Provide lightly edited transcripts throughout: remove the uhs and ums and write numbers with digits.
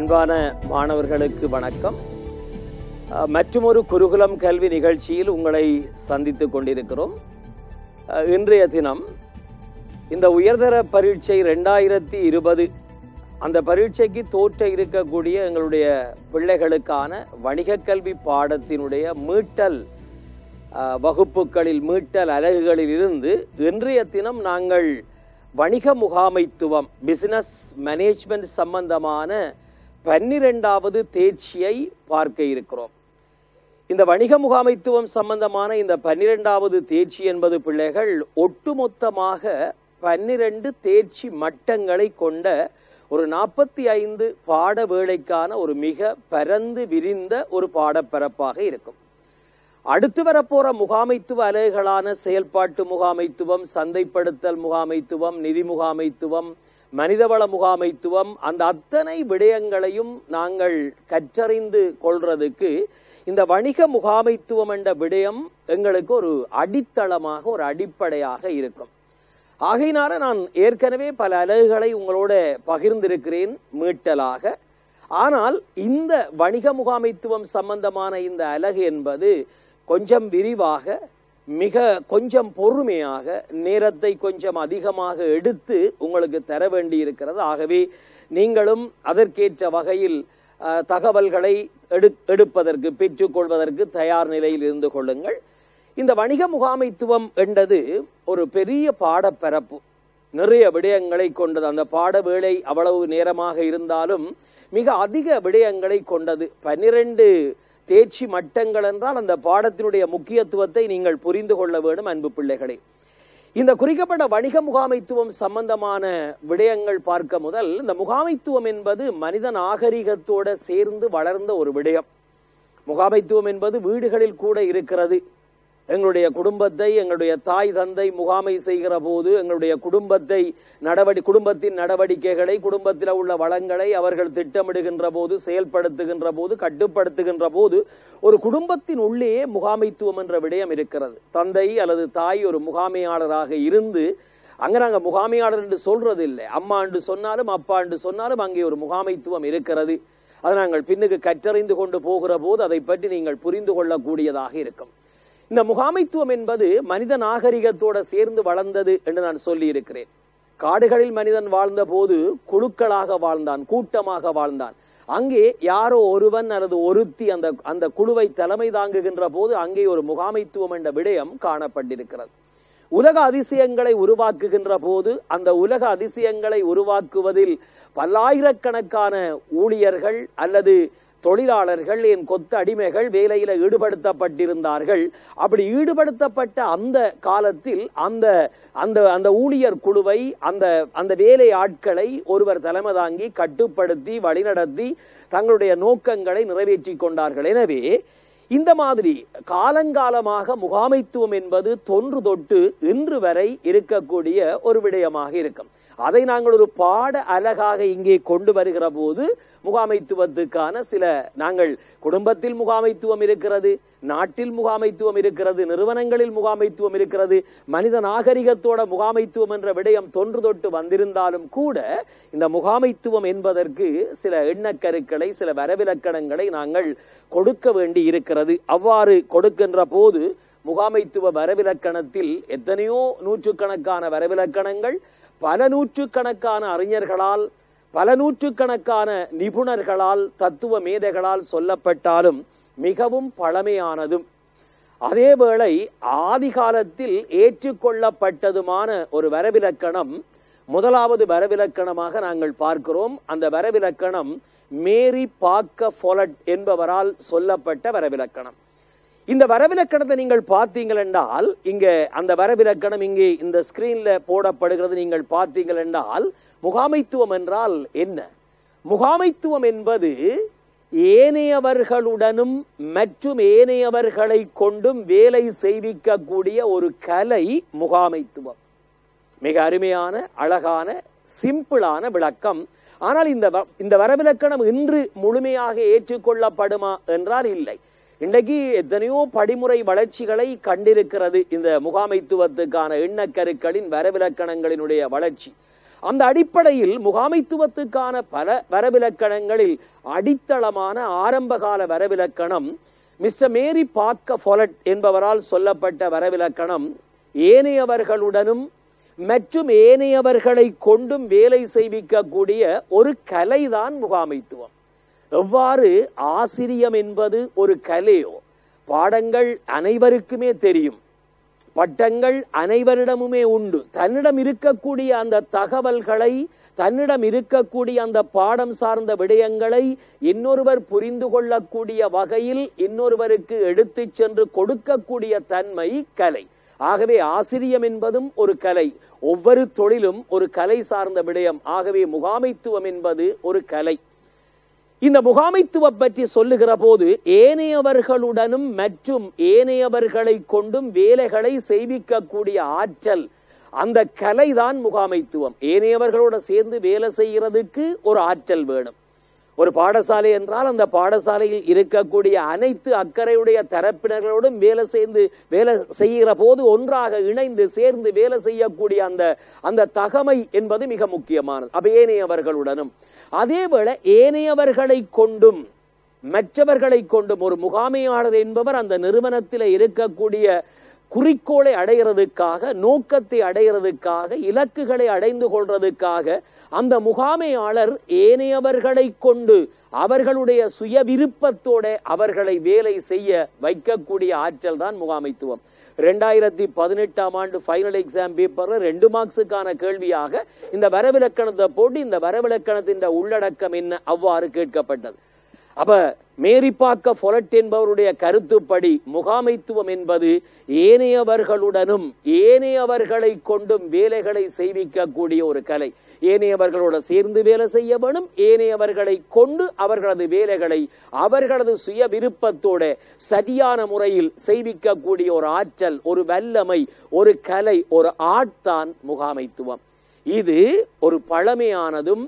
அன்பான மாணவர்களுக்கு வணக்கம். மற்றுமொரு குருகுலம் கல்வி நிகழ்ச்சியில் உங்களை சந்தித்துக் கொண்டிருக்கிறோம். இன்றைய தினம் இந்த உயர்தர பரீட்சை 2020 அந்த பரீட்சைக்கு தோற்ற இருக்கக்கூடிய எங்களுடைய பிள்ளைகளுக்கான வணிக கல்வி பாடத்தினுடைய மீட்டல் வகுப்புகளில் மீட்டல் அலகுகளில் இருந்து இன்றைய தினம் நாங்கள் வணிக முகாமைத்துவம் பிசினஸ் மேனேஜ்மெண்ட் சம்பந்தமான 12வது தேர்ச்சியை பார்க்க இருக்கிறோம். இந்த வணிக முகாமைத்துவம் சம்பந்தமான இந்த 12வது தேர்ச்சி என்பது பிள்ளைகள் ஒட்டுமொத்தமாக 12 தேர்ச்சி மட்டங்களை கொண்ட ஒரு 45 பாட வேளைக்கான ஒரு மிக பரந்து விரிந்த ஒரு பாடப்பரப்பாக இருக்கும். அடுத்து வரப்போற முகாமைத்துவ அலகுகளான செயல்பாட்டு முகாமைத்துவம், சந்தைப்படுத்தல் முகாமைத்துவம், நிதி முகாமைத்துவம், மனிதவள முகாமைத்துவம், அந்த அத்தனை விடயங்களையும் நாங்கள் கற்றறிந்து கொள்றதுக்கு இந்த வணிக முகாமைத்துவம் என்ற விடயம் எங்களுக்கு ஒரு அடித்தளமாக, ஒரு அடிப்படையாக இருக்கும். ஆகையினால நான் ஏற்கனவே பல அலகுகளை உங்களோட பகிர்ந்திருக்கிறேன் மீட்டலாக. ஆனால் இந்த வணிக முகாமைத்துவம் சம்பந்தமான இந்த அலகு என்பது கொஞ்சம் விரிவாக, மிக கொஞ்சம் பொறுமையாக, நேரத்தை கொஞ்சம் அதிகமாக எடுத்து உங்களுக்கு தர வேண்டி இருக்கிறது. ஆகவே நீங்களும் அதற்கேற்ற வகையில் தகவல்களை எடுப்பதற்கு, பெற்றுக்கொள்வதற்கு தயார் நிலையில் இருந்து கொள்ளுங்கள். இந்த வணிக முகாமைத்துவம் என்றது ஒரு பெரிய பாடப்பரப்பு, நிறைய விடயங்களை கொண்டது. அந்த பாட வேளை அவ்வளவு நேரமாக இருந்தாலும் மிக அதிக விடயங்களை கொண்டது. 12 தேர்ச்சி மட்டங்கள் என்றால் அந்த பாடத்தினுடைய முக்கியத்துவத்தை நீங்கள் புரிந்து கொள்ள வேண்டும் அன்பு பிள்ளைகளே. இந்த குறிக்கப்பட்ட வணிக முகாமைத்துவம் சம்பந்தமான விடயங்கள் பார்க்க முதல், இந்த முகாமைத்துவம் என்பது மனித நாகரிகத்தோட சேர்ந்து வளர்ந்த ஒரு விடயம். முகாமைத்துவம் என்பது வீடுகளில் கூட இருக்கிறது. எங்களுடைய குடும்பத்தை, எங்களுடைய தாய் தந்தை முகாமை செய்கிற போது எங்களுடைய குடும்பத்தின் நடவடிக்கைகளை, குடும்பத்தில் உள்ள வளங்களை அவர்கள் திட்டமிடுகின்ற போது, செயல்படுத்துகின்ற போது, கட்டுப்படுத்துகின்ற போது ஒரு குடும்பத்தின் உள்ளே முகாமைத்துவம் என்ற விடயம் இருக்கிறது. தந்தை அல்லது தாய் ஒரு முகாமையாளராக இருந்து, அங்க நாங்க முகாமையாளர் என்று சொல்றது இல்லை, அம்மா என்று சொன்னாலும் அப்பா என்று சொன்னாலும் அங்கே ஒரு முகாமைத்துவம் இருக்கிறது. அதை நாங்கள் பின்னுக்கு கற்றறிந்து கொண்டு போகிற போது அதை பற்றி நீங்கள் புரிந்து கொள்ளக்கூடியதாக இருக்கும். இந்த முகாமைத்துவம் என்பது மனித நாகரிகத்தோட சேர்ந்து வளர்ந்தது என்று நான் சொல்லி இருக்கிறேன். காடுகளில் மனிதன் வாழ்ந்த போது குழுக்களாக வாழ்ந்தான், கூட்டமாக வாழ்ந்தான். அங்கே யாரோ ஒருவன் அல்லது ஒருத்தி அந்த குழுவை தலைமை தாங்குகின்ற போது அங்கே ஒரு முகாமைத்துவம் என்ற விடயம் காணப்பட்டிருக்கிறது. உலக அதிசயங்களை உருவாக்குகின்ற போது அந்த உலக அதிசயங்களை உருவாக்குவதில் பல்லாயிரக்கணக்கான ஊழியர்கள் அல்லது தொழிலாளர்கள், என் கொத்த அடிமைகள் வேலையில ஈடுபடுத்தப்பட்டிருந்தார்கள். அப்படி ஈடுபடுத்தப்பட்ட அந்த காலத்தில் அந்த ஊழியர் குழுவை, அந்த வேலை ஆட்களை ஒருவர் தலைமை தாங்கி கட்டுப்படுத்தி வழிநடத்தி தங்களுடைய நோக்கங்களை நிறைவேற்றி கொண்டார்கள். எனவே இந்த மாதிரி காலங்காலமாக முகாமைத்துவம் என்பது தொன்று தொட்டு இன்று வரை இருக்கக்கூடிய ஒரு விடயமாக இருக்கும். அதை நாங்கள் ஒரு பாட அலகாக இங்கே கொண்டு வருகிற போது முகாமைத்துவத்துக்கான நாங்கள் குடும்பத்தில் முகாமைத்துவம் இருக்கிறது, நாட்டில் முகாமைத்துவம் இருக்கிறது, நிறுவனங்களில் முகாமைத்துவம் இருக்கிறது, மனித நாகரிகத்தோட முகாமைத்துவம் என்ற விடயம் தொன்று தொட்டு வந்திருந்தாலும் கூட இந்த முகாமைத்துவம் என்பதற்கு சில எண்ணக்கருக்களை, சில வரவிலக்கணங்களை நாங்கள் கொடுக்க வேண்டி இருக்கிறது. அவ்வாறு கொடுக்கின்ற போது முகாமைத்துவ வரவிலக்கணத்தில் எத்தனையோ நூற்றுக்கணக்கான வரவிலக்கணங்கள் பல நூற்றுக்கணக்கான அறிஞர்களால், பல நூற்றுக்கணக்கான நிபுணர்களால், தத்துவ மேதைகளால் சொல்லப்பட்டாலும் மிகவும் பழமையானதும் அதேவேளை ஆதி காலத்தில் ஏற்றுக்கொள்ளப்பட்டதுமான ஒரு வரவிலக்கணம் முதலாவது வரவிலக்கணமாக நாங்கள் பார்க்கிறோம். அந்த வரவிலக்கணம் மேரி பாக்க ஃபோலட் என்பவரால் சொல்லப்பட்ட வரவிலக்கணம். இந்த வரவிலக்கணத்தை நீங்கள் பார்த்தீங்கள் என்றால், இங்க அந்த வரவிலக்கணம் இங்கே இந்த ஸ்கிரீன்ல போடப்படுகிறது. நீங்கள் பார்த்தீங்கள் என்றால் முகாமைத்துவம் என்றால் என்ன? முகாமைத்துவம் என்பது ஏனையவர்களுடனும் மற்றும் ஏனையவர்களை கொண்டும் வேலை செய்விக்கக்கூடிய ஒரு கலை முகாமைத்துவம். மிக அருமையான, அழகான, சிம்பிளான விளக்கம். ஆனால் இந்த வரவிலக்கணம் இன்று முழுமையாக ஏற்றுக்கொள்ளப்படுமா என்றால் இல்லை. இன்றைக்கு எத்தனையோ படிமுறை வளர்ச்சிகளை கண்டிருக்கிறது இந்த முகாமைத்துவத்துக்கான எண்ணக்கருக்களின் வரவிலக்கணங்களினுடைய வளர்ச்சி. அந்த அடிப்படையில் முகாமைத்துவத்துக்கான பல வரவிலக்கணங்களில் அடித்தளமான ஆரம்பகால வரவிலக்கணம் மிஸ்டர் மேரி பார்க்கர் ஃபாலட் என்பவரால் சொல்லப்பட்ட வரவிலக்கணம் ஏனையவர்களுடனும் மற்றும் ஏனையவர்களை கொண்டும் வேலை செய்விக்கக்கூடிய ஒரு கலைதான் முகாமைத்துவம். எவ்வாறு ஆசிரியம் என்பது ஒரு கலையோ, பாடங்கள் அனைவருக்குமே தெரியும், பட்டங்கள் அனைவரிடமுமே உண்டு, தன்னிடம் இருக்கக்கூடிய அந்த தகவல்களை, தன்னிடம் இருக்கக்கூடிய அந்த பாடம் சார்ந்த விடயங்களை இன்னொருவர் புரிந்து கொள்ளக்கூடிய வகையில் இன்னொருவருக்கு எடுத்து சென்று கொடுக்கக்கூடிய தன்மை கலை. ஆகவே ஆசிரியம் என்பதும் ஒரு கலை, ஒவ்வொரு தொழிலும் ஒரு கலை சார்ந்த விடயம். ஆகவே முகாமைத்துவம் என்பது ஒரு கலை. இந்த முகாமைத்துவம் பற்றி சொல்லுகிற போது ஏனையவர்களுடனும் மற்றும் ஏனையவர்களை கொண்டும் வேலைகளை செய்விக்கக்கூடிய ஆற்றல், அந்த கலைதான் முகாமைத்துவம். ஏனையவர்களோட சேர்ந்து வேலை செய்கிறதுக்கு ஒரு ஆற்றல் வேணும். ஒரு பாடசாலை என்றால் அந்த பாடசாலையில் இருக்கக்கூடிய அனைத்து அக்கறையுடைய தரப்பினர்களோடும் வேலை செய்கிற போது ஒன்றாக இணைந்து சேர்ந்து வேலை செய்யக்கூடிய அந்த தகமை என்பது மிக முக்கியமானது. அப்ப ஏனையவர்களுடனும் அதேவேளை ஏனையவர்களை கொண்டும் மற்றவர்களை கொண்டும் ஒரு முகாமையாளர் என்பவர் அந்த நிறுவனத்தில் இருக்கக்கூடிய குறிக்கோளை அடைகிறதுக்காக, நோக்கத்தை அடைகிறதுக்காக, இலக்குகளை அடைந்து கொள்றதுக்காக அந்த முகாமையாளர் ஏனையவர்களை கொண்டு அவர்களுடைய சுய விருப்பத்தோட அவர்களை வேலை செய்ய வைக்கக்கூடிய ஆற்றல் தான் முகாமைத்துவம். 2018 ஆண்டு ஃபைனல் எக்ஸாம் பேப்பர்ல 2 மார்க்ஸுக்கான கேள்வியாக இந்த வரவிலக்கணத்தை போட்டு இந்த வரவிலக்கணத்தின் உள்ளடக்கம் என்ன அவ்வாறு கேட்கப்பட்டது. அப்ப மேரி பார்க்கர் ஃபாலட் என்பவருடைய கருத்துப்படி முகாமைத்துவம் என்பது ஏனையவர்களுடனும் ஏனையவர்களை கொண்டும் வேலைகளை செய்விக்கக்கூடிய ஒரு கலை. ஏனையவர்களோட சேர்ந்து வேலை செய்ய வேணும், ஏனையவர்களை கொண்டு அவர்களது வேலைகளை அவர்களது சுய விருப்பத்தோட சரியான முறையில் செய்விக்கக்கூடிய ஒரு ஆற்றல், ஒரு வல்லமை, ஒரு கலை, ஒரு ஆட்தான் முகாமைத்துவம். இது ஒரு பழமையானதும்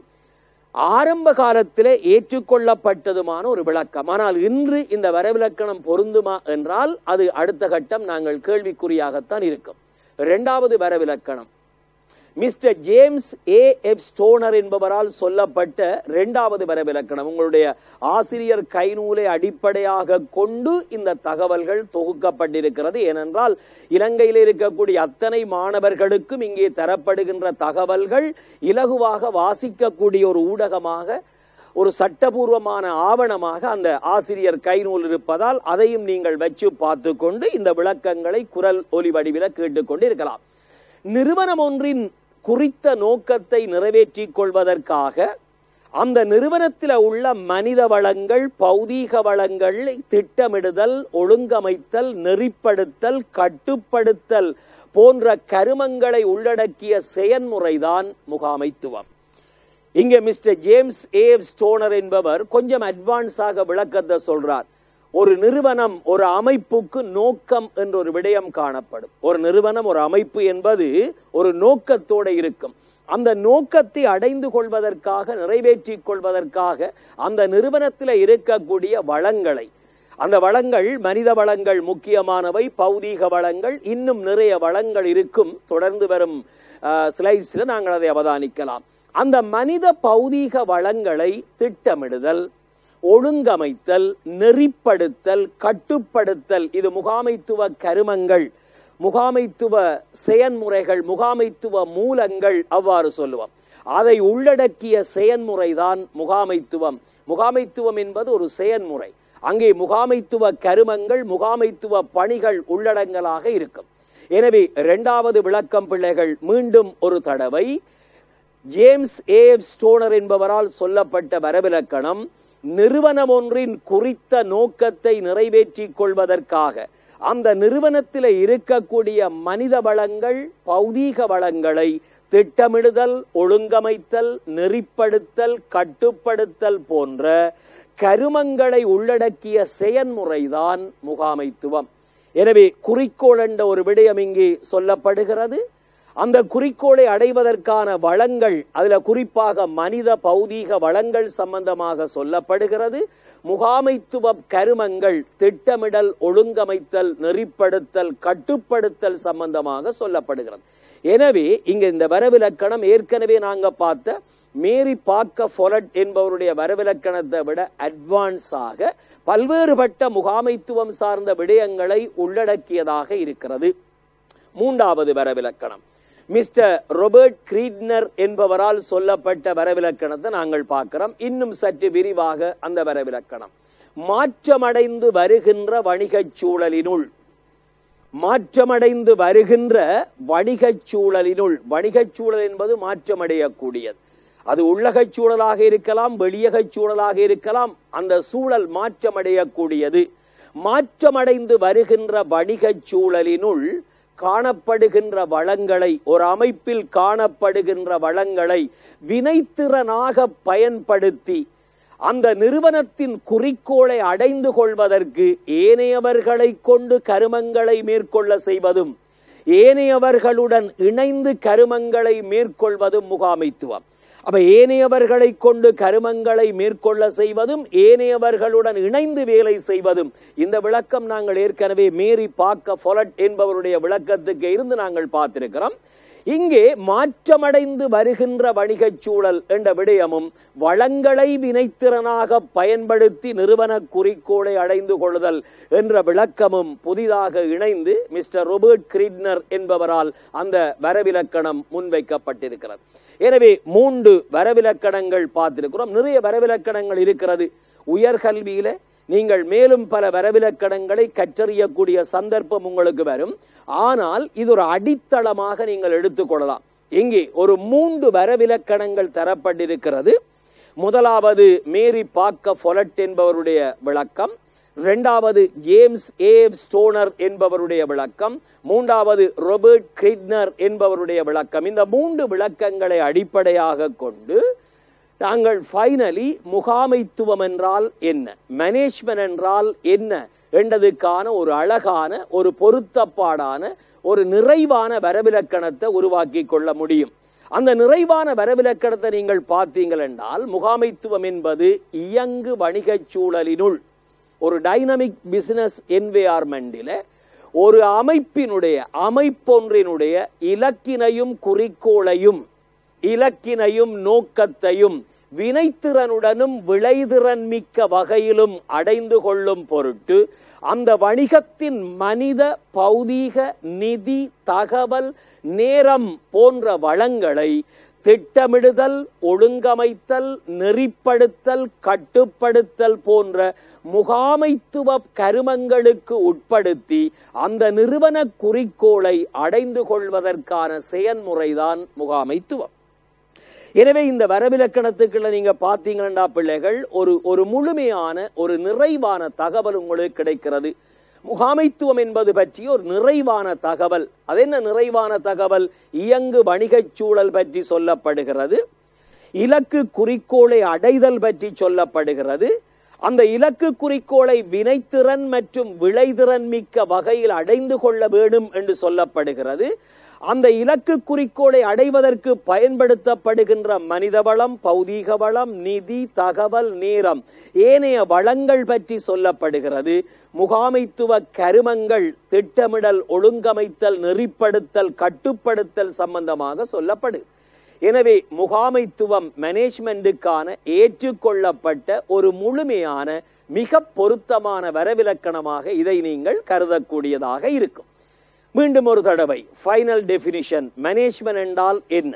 ஆரம்ப காலத்திலே ஏற்றுக்கொள்ளப்பட்டதுமான ஒரு விளக்கம். ஆனால் இன்று இந்த வரவிலக்கணம் பொருந்துமா என்றால் அது அடுத்த கட்டம் நாங்கள் கேள்விக்குறியாகத்தான் இருக்கும். 2வது வரவிலக்கணம் மிஸ்டர் ஜேம்ஸ் A.F. ஸ்டோனர் என்பவரால் சொல்லப்பட்ட 2வது வரவிலக்கணம். உங்களுடைய ஆசிரியர் கைநூலை அடிப்படையாக கொண்டு இந்த தகவல்கள் தொகுக்கப்பட்டிருக்கிறது. ஏனென்றால் இலங்கையில் இருக்கக்கூடிய அத்தனை மாணவர்களுக்கும் இங்கே தரப்படுகின்ற தகவல்கள் இலகுவாக வாசிக்கக்கூடிய ஒரு ஊடகமாக, ஒரு சட்டபூர்வமான ஆவணமாக அந்த ஆசிரியர் கைநூல் இருப்பதால் அதையும் நீங்கள் வச்சு பார்த்து கொண்டு இந்த விளக்கங்களை குரல் ஒலி வடிவில கேட்டுக்கொண்டு இருக்கலாம். நிறுவனம் ஒன்றின் குறித்த நோக்கத்தை நிறைவேற்றிக் கொள்வதற்காக அந்த நிறுவனத்தில் உள்ள மனித வளங்கள், பௌதீக வளங்களை திட்டமிடுதல், ஒழுங்கமைத்தல், நெறிப்படுத்தல், கட்டுப்படுத்தல் போன்ற கருமங்களை உள்ளடக்கிய செயல்முறைதான் முகாமைத்துவம். இங்கே மிஸ்டர் ஜேம்ஸ் A.F. ஸ்டோனர் என்பவர் கொஞ்சம் அட்வான்ஸாக விளக்கத்தை சொல்றார். ஒரு நிறுவனம், ஒரு அமைப்புக்கு நோக்கம் என்ற ஒரு விடயம் காணப்படும். ஒரு நிறுவனம், ஒரு அமைப்பு என்பது ஒரு நோக்கத்தோடு இருக்கும். அந்த நோக்கத்தை அடைந்து கொள்வதற்காக, நிறைவேற்றிக் கொள்வதற்காக அந்த நிறுவனத்தில் இருக்கக்கூடிய வளங்களை, அந்த வளங்கள் மனித வளங்கள் முக்கியமானவை, பௌதீக வளங்கள், இன்னும் நிறைய வளங்கள் இருக்கும். தொடர்ந்து வரும் ஸ்லைட்ஸில் நாங்கள் அதை அவதானிக்கலாம். அந்த மனித பௌதீக வளங்களை திட்டமிடுதல், ஒழுங்கமைத்தல், நெறிப்படுத்தல், கட்டுப்படுத்தல், இது முகாமைத்துவ கருமங்கள், முகாமைத்துவ செயன்முறைகள், முகாமைத்துவ மூலங்கள் அவ்வாறு சொல்லுவோம். அதை உள்ளடக்கிய செயன்முறைதான் முகாமைத்துவம். முகாமைத்துவம் என்பது ஒரு செயன்முறை. அங்கே முகாமைத்துவ கருமங்கள், முகாமைத்துவ பணிகள் உள்ளடங்கலாக இருக்கும். எனவே 2வது விளக்கம் பிள்ளைகள் மீண்டும் ஒரு தடவை ஜேம்ஸ் A.F. ஸ்டோனர் என்பவரால் சொல்லப்பட்ட வரவிலக்கணம் நிறுவனம் ஒன்றின் குறித்த நோக்கத்தை நிறைவேற்றிக் கொள்வதற்காக அந்த நிறுவனத்தில் இருக்கக்கூடிய மனித வளங்கள், பௌதீக வளங்களை திட்டமிடுதல், ஒழுங்கமைத்தல், நெறிப்படுத்தல், கட்டுப்படுத்தல் போன்ற கருமங்களை உள்ளடக்கிய செயன்முறைதான் முகாமைத்துவம். எனவே குறிக்கோள் என்ற ஒரு விடயம் இங்கே சொல்லப்படுகிறது. அந்த குறிக்கோளை அடைவதற்கான வளங்கள், அதுல குறிப்பாக மனித பௌதீக வளங்கள் சம்பந்தமாக சொல்லப்படுகிறது. முகாமைத்துவ கருமங்கள், திட்டமிடல், ஒழுங்கமைத்தல், நெறிப்படுத்தல், கட்டுப்படுத்தல் சம்பந்தமாக சொல்லப்படுகிறது. எனவே இங்க இந்த வரவிலக்கணம் ஏற்கனவே நாங்க பார்த்த மேரி பாக்க ஃபொலட் என்பவருடைய வரவிலக்கணத்தை விட அட்வான்ஸாக பல்வேறுபட்ட முகாமைத்துவம் சார்ந்த விடயங்களை உள்ளடக்கியதாக இருக்கிறது. மூன்றாவது வரவிலக்கணம் மிஸ்டர் ராபர்ட் கிரீட்னர் என்பவரால் சொல்லப்பட்ட வரவிலக்கணத்தை நாங்கள் பார்க்கிறோம். இன்னும் சற்று விரிவாக அந்த வரவிலக்கணம் மாற்றமடைந்து வருகின்ற வணிகச் சூழலினுள், மாற்றமடைந்து வருகின்ற வணிகச் சூழலினுள், வணிகச் சூழல் என்பது மாற்றமடையக்கூடியது. அது உள்ளகச் சூழலாக இருக்கலாம், வெளியகச் சூழலாக இருக்கலாம். அந்த சூழல் மாற்றமடையக்கூடியது. மாற்றமடைந்து வருகின்ற வணிகச் சூழலினுள் காணப்படுகின்ற வளங்களை, ஒரு அமைப்பில் காணப்படுகின்ற வளங்களை வினைத்திறனாக பயன்படுத்தி அந்த நிறுவனத்தின் குறிக்கோளை அடைந்து கொள்வதற்கு ஏனையவர்களை கொண்டு கருமங்களை மேற்கொள்ள செய்வதும், ஏனையவர்களுடன் இணைந்து கருமங்களை மேற்கொள்வதும் முகாமைத்துவம். அப்ப ஏனையவர்களை கொண்டு கருமங்களை மேற்கொள்ள செய்வதும், ஏனையவர்களுடன் இணைந்து வேலை செய்வதும். இந்த விளக்கம் நாங்கள் ஏற்கனவே மேரி பாக்க ஃபொலட் என்பவருடைய விளக்கத்துக்கு இருந்து நாங்கள் பார்த்திருக்கிறோம். இங்கே மாற்றமடைந்து வருகின்ற வணிகச் சூழல் என்ற விடயமும், வளங்களை வினைத்திறனாக பயன்படுத்தி நிறுவன குறிக்கோளை அடைந்து கொள்ளுதல் என்ற விளக்கமும் புதிதாக இணைந்து மிஸ்டர் ராபர்ட் கிரீட்னர் என்பவரால் அந்த வரவிலக்கணம் முன்வைக்கப்பட்டிருக்கிறது. எனவே 3 வரவிலக்கணங்கள் பார்த்திருக்கிறோம். நிறைய வரவிலக்கணங்கள் இருக்கிறது. உயர்கல்வியில நீங்கள் மேலும் பல வரவிலக்கணங்களை கற்றறியக்கூடிய சந்தர்ப்பம் உங்களுக்கு வரும். ஆனால் இது ஒரு அடித்தளமாக நீங்கள் எடுத்துக்கொள்ளலாம். இங்கே ஒரு 3 வரவிலக்கணங்கள் தரப்பட்டிருக்கிறது. முதலாவது மேரி பாக்க ஃபொலட் என்பவருடைய விளக்கம், இரண்டாவது ஜேம்ஸ் ஏ ஸ்டோனர் என்பவருடைய விளக்கம், மூன்றாவது ராபர்ட் கிரீட்னர் என்பவருடைய விளக்கம். இந்த 3 விளக்கங்களை அடிப்படையாக கொண்டு நாங்கள் ஃபைனலி முகாமைத்துவம் என்றால் என்ன, மேனேஜ்மென்ட் என்றால் என்ன என்றதுக்கான ஒரு அழகான, ஒரு பொருத்தப்பாடான, ஒரு நிறைவான வரவிலக்கணத்தை உருவாக்கி கொள்ள முடியும். அந்த நிறைவான வரவிலக்கணத்தை நீங்கள் பார்த்தீங்கள் என்றால், முகாமைத்துவம் என்பது இயங்கு வணிகச் சூழலினுள், ஒரு டைனமிக் பிசினஸ் என்வையார்மெண்டில ஒரு அமைப்பொன்றினுடைய இலக்கினையும் குறிக்கோளையும், இலக்கினையும் நோக்கத்தையும் வினைத்திறனுடனும் விளைதிறன் மிக்க வகையிலும் அடைந்து கொள்ளும் பொருட்டு அந்த வணிகத்தின் மனித, பௌதீக, நிதி, தகவல், நேரம் போன்ற வளங்களை திட்டமிடுதல், ஒழுங்கமைத்தல், நெறிப்படுத்தல், கட்டுப்படுத்தல் போன்ற முகாமைத்துவ கருமங்களுக்கு உட்படுத்தி அந்த நிறுவன குறிக்கோளை அடைந்து கொள்வதற்கான செயல்முறைதான் முகாமைத்துவம். எனவே இந்த வரவிலக்கணத்துக்குள்ள நீங்க பாத்தீங்கன்னா பிள்ளைகள், ஒரு முழுமையான, ஒரு நிறைவான தகவல் உங்களுக்கு கிடைக்கிறது. முகாமைத்துவம் என்பது பற்றி ஒரு நிறைவான தகவல். அது என்ன நிறைவான தகவல்? இயங்கு வணிகச் சூழல் பற்றி சொல்லப்படுகிறது, இலக்கு குறிக்கோளை அடைதல் பற்றி சொல்லப்படுகிறது, அந்த இலக்கு குறிக்கோளை வினைத்திறன் மற்றும் விளைதிறன் மிக்க வகையில் அடைந்து கொள்ள வேண்டும் என்று சொல்லப்படுகிறது. அந்த இலக்கு குறிக்கோளை அடைவதற்கு பயன்படுத்தப்படுகின்ற மனித வளம், பௌதீக வளம், நிதி, தகவல், நேரம், ஏனைய வளங்கள் பற்றி சொல்லப்படுகிறது. முகாமைத்துவ கருமங்கள், திட்டமிடல், ஒழுங்கமைத்தல், நெறிப்படுத்தல், கட்டுப்படுத்தல் சம்பந்தமாக சொல்லப்படு. எனவே முகாமைத்துவம் மேனேஜ்மெண்ட்டுக்கான ஏற்றுக்கொள்ளப்பட்ட ஒரு முழுமையான, மிக பொருத்தமான வரவிலக்கணமாக இதை நீங்கள் கருதக்கூடியதாக இருக்கும். மீண்டும் ஒரு தடவை ஃபைனல் டெபினிஷன். மேனேஜ்மென்ட் என்றால் என்ன?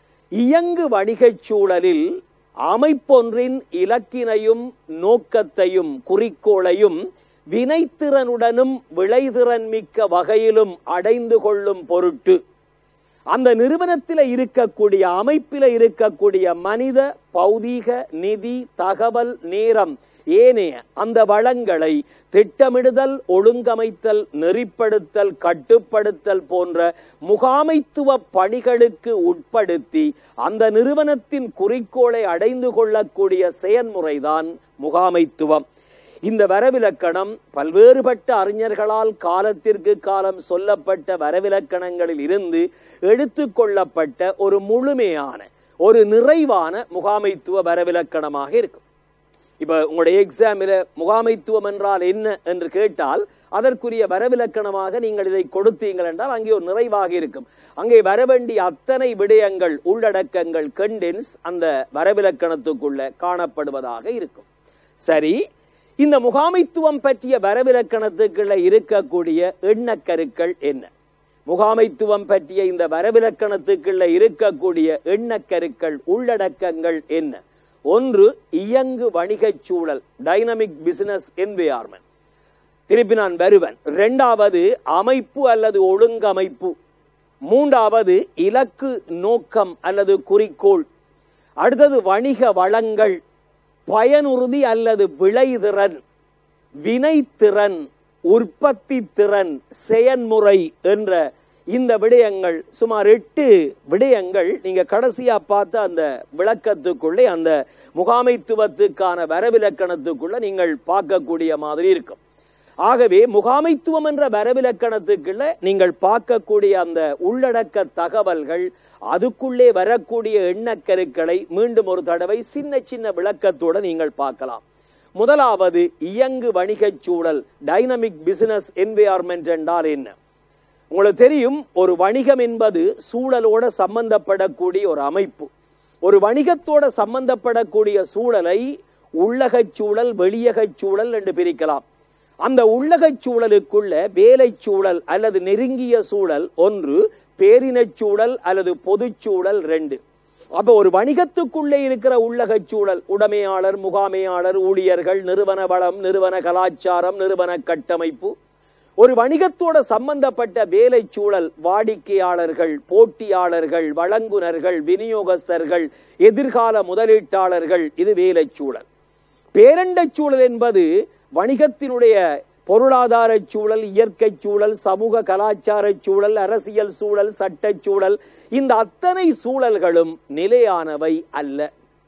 இயங்கு வணிகச் சூழலில் அமைப்பொன்றின் இலக்கினையும் நோக்கத்தையும் குறிக்கோளையும் வினைத்திறனுடனும் விளைதிறன் மிக்க வகையிலும் அடைந்து கொள்ளும் பொருட்டு அந்த நிறுவனத்தில் இருக்கக்கூடிய, அமைப்பில் இருக்கக்கூடிய மனித, பௌதீக, நிதி, தகவல், நேரம், ஏனைய அந்த வளங்களை திட்டமிடுதல், ஒழுங்கமைத்தல், நெறிப்படுத்தல், கட்டுப்படுத்தல் போன்ற முகாமைத்துவ பணிகளுக்கு உட்படுத்தி அந்த நிறுவனத்தின் குறிக்கோளை அடைந்து கொள்ளக்கூடிய செயல்முறைதான் முகாமைத்துவம். இந்த வரவிலக்கணம் பல்வேறுபட்ட அறிஞர்களால் காலத்திற்கு காலம் சொல்லப்பட்ட வரவிலக்கணங்களில் இருந்து எடுத்துக்கொள்ளப்பட்ட ஒரு முழுமையான ஒரு நிறைவான முகாமைத்துவ வரவிலக்கணமாக இருக்கும். இப்ப உங்களுடைய எக்ஸாமில முகாமைத்துவம் என்றால் என்ன என்று கேட்டால் அதற்குரிய வரவிலக்கணமாக நீங்கள் இதை கொடுத்தீங்கள் என்றால் அங்கே ஒரு நிறைவாக இருக்கும். அங்கே வரவேண்டிய அத்தனை விடயங்கள் உள்ளடக்கங்கள் கண்டென்ஸ் அந்த வரவிலக்கணத்துக்குள்ள காணப்படுவதாக இருக்கும். சரி, இந்த முகாமைத்துவம் பற்றிய வரவிலக்கணத்துக்குள்ள இருக்கக்கூடிய எண்ணக்கருக்கள் என்ன? முகாமைத்துவம் பற்றிய இந்த வரவிலக்கணத்துக்குள்ள இருக்கக்கூடிய எண்ணக்கருக்கள் உள்ளடக்கங்கள் என்ன? ஒன்று, இயங்கு வணிகச் சூழல், டைனமிக் பிசினஸ் என்வைரன்மென்ட். திருப்பி நான் வருவன். இரண்டாவது, அமைப்பு அல்லது ஒழுங்கமைப்பு. மூன்றாவது, இலக்கு நோக்கம் அல்லது குறிக்கோள். அடுத்தது, வணிக வளங்கள், பயனுறுதி அல்லது விளைதிறன், வினைத்திறன், உற்பத்தி திறன், செயன்முறை என்ற இந்த விடயங்கள் சுமார் 8 விடயங்கள் நீங்க கடைசியா பார்த்த அந்த விளக்கத்துக்குள்ளே அந்த முகாமைத்துவத்துக்கான வரவிலக்கணத்துக்குள்ள நீங்கள் பார்க்கக்கூடிய மாதிரி இருக்கும். ஆகவே முகாமைத்துவம் என்ற வரவிலக்கணத்துக்குள்ள நீங்கள் பார்க்கக்கூடிய அந்த உள்ளடக்க தகவல்கள், அதுக்குள்ளே வரக்கூடிய எண்ணக்கருக்களை மீண்டும் ஒரு தடவை சின்ன சின்ன விளக்கத்தோட நீங்கள் பார்க்கலாம். முதலாவது, இயங்கு வணிகச் சூழல், டைனமிக் பிசினஸ் என்வைரன்மென்ட் என்றால் என்ன? உங்களுக்கு தெரியும், ஒரு வணிகம் என்பது சூழலோட சம்பந்தப்படக்கூடிய ஒரு அமைப்பு. ஒரு வணிகத்தோட சம்பந்தப்படக்கூடிய சூழலை உள்ளகச் சூழல், வெளியகச் சூழல் என்று பிரிக்கலாம். அந்த உள்ளகச் சூழலுக்குள்ள வேலை சூழல் அல்லது நெருங்கிய சூழல் ஒன்று, பேரினச் சூழல் அல்லது பொதுச்சூழல் 2. அப்ப ஒரு வணிகத்துக்குள்ளே இருக்கிற உள்ளகச் சூழல், உடைமையாளர், முகாமையாளர், ஊழியர்கள், நிறுவன வளம், நிறுவன கலாச்சாரம், நிறுவன கட்டமைப்பு. ஒரு வணிகத்தோட சம்பந்தப்பட்ட வேலை சூழல், வாடிக்கையாளர்கள், போட்டியாளர்கள், வழங்குனர்கள், விநியோகஸ்தர்கள், எதிர்கால முதலீட்டாளர்கள், இது வேலை சூழல். பேரண்ட சூழல் என்பது வணிகத்தினுடைய பொருளாதார சூழல், இயற்கை சூழல், சமூக கலாச்சார சூழல், அரசியல் சூழல், சட்ட சூழல். இந்த அத்தனை சூழல்களும் நிலையானவை அல்ல.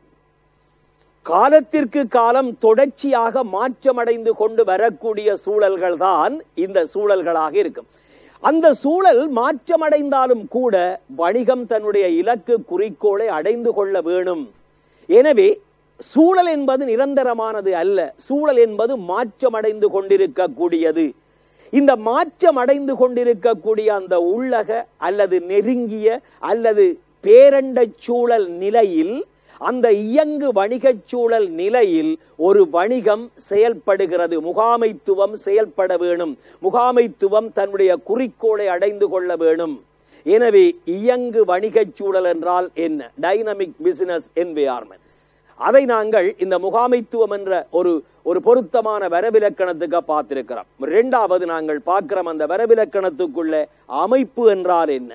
காலத்திற்கு காலம் தொடர்ச்சியாக மாற்றமடைந்து கொண்டு வரக்கூடிய சூழல்கள் தான் இந்த சூழல்களாக இருக்கும். அந்த சூழல் மாற்றமடைந்தாலும் கூட வணிகம் தன்னுடைய இலக்கு குறிக்கோளை அடைந்து கொள்ள வேணும். எனவே சூழல் என்பது நிரந்தரமானது அல்ல. சூழல் என்பது மாற்றமடைந்து கொண்டிருக்கக்கூடியது. இந்த மாற்றமடைந்து கொண்டிருக்கக்கூடிய அந்த உள்ளக அல்லது நெருங்கிய அல்லது பேரண்ட சூழல் நிலையில், அந்த இயங்கு வணிகச் சூழல் நிலையில் ஒரு வணிகம் செயல்படுகிறது. முகாமைத்துவம் செயல்பட வேணும். முகாமைத்துவம் தன்னுடைய குறிக்கோளை அடைந்து கொள்ள வேணும். எனவே இயங்கு வணிகச் சூழல் என்றால் என்ன? Dynamic business environment. அதை நாங்கள் இந்த முகாமைத்துவம் என்ற ஒரு பொருத்தமான வரவிலக்கணத்துக்கு பார்த்திருக்கிறோம். இரண்டாவது நாங்கள் பார்க்கிறோம், அந்த வரவிலக்கணத்துக்குள்ள அமைப்பு என்றால் என்ன?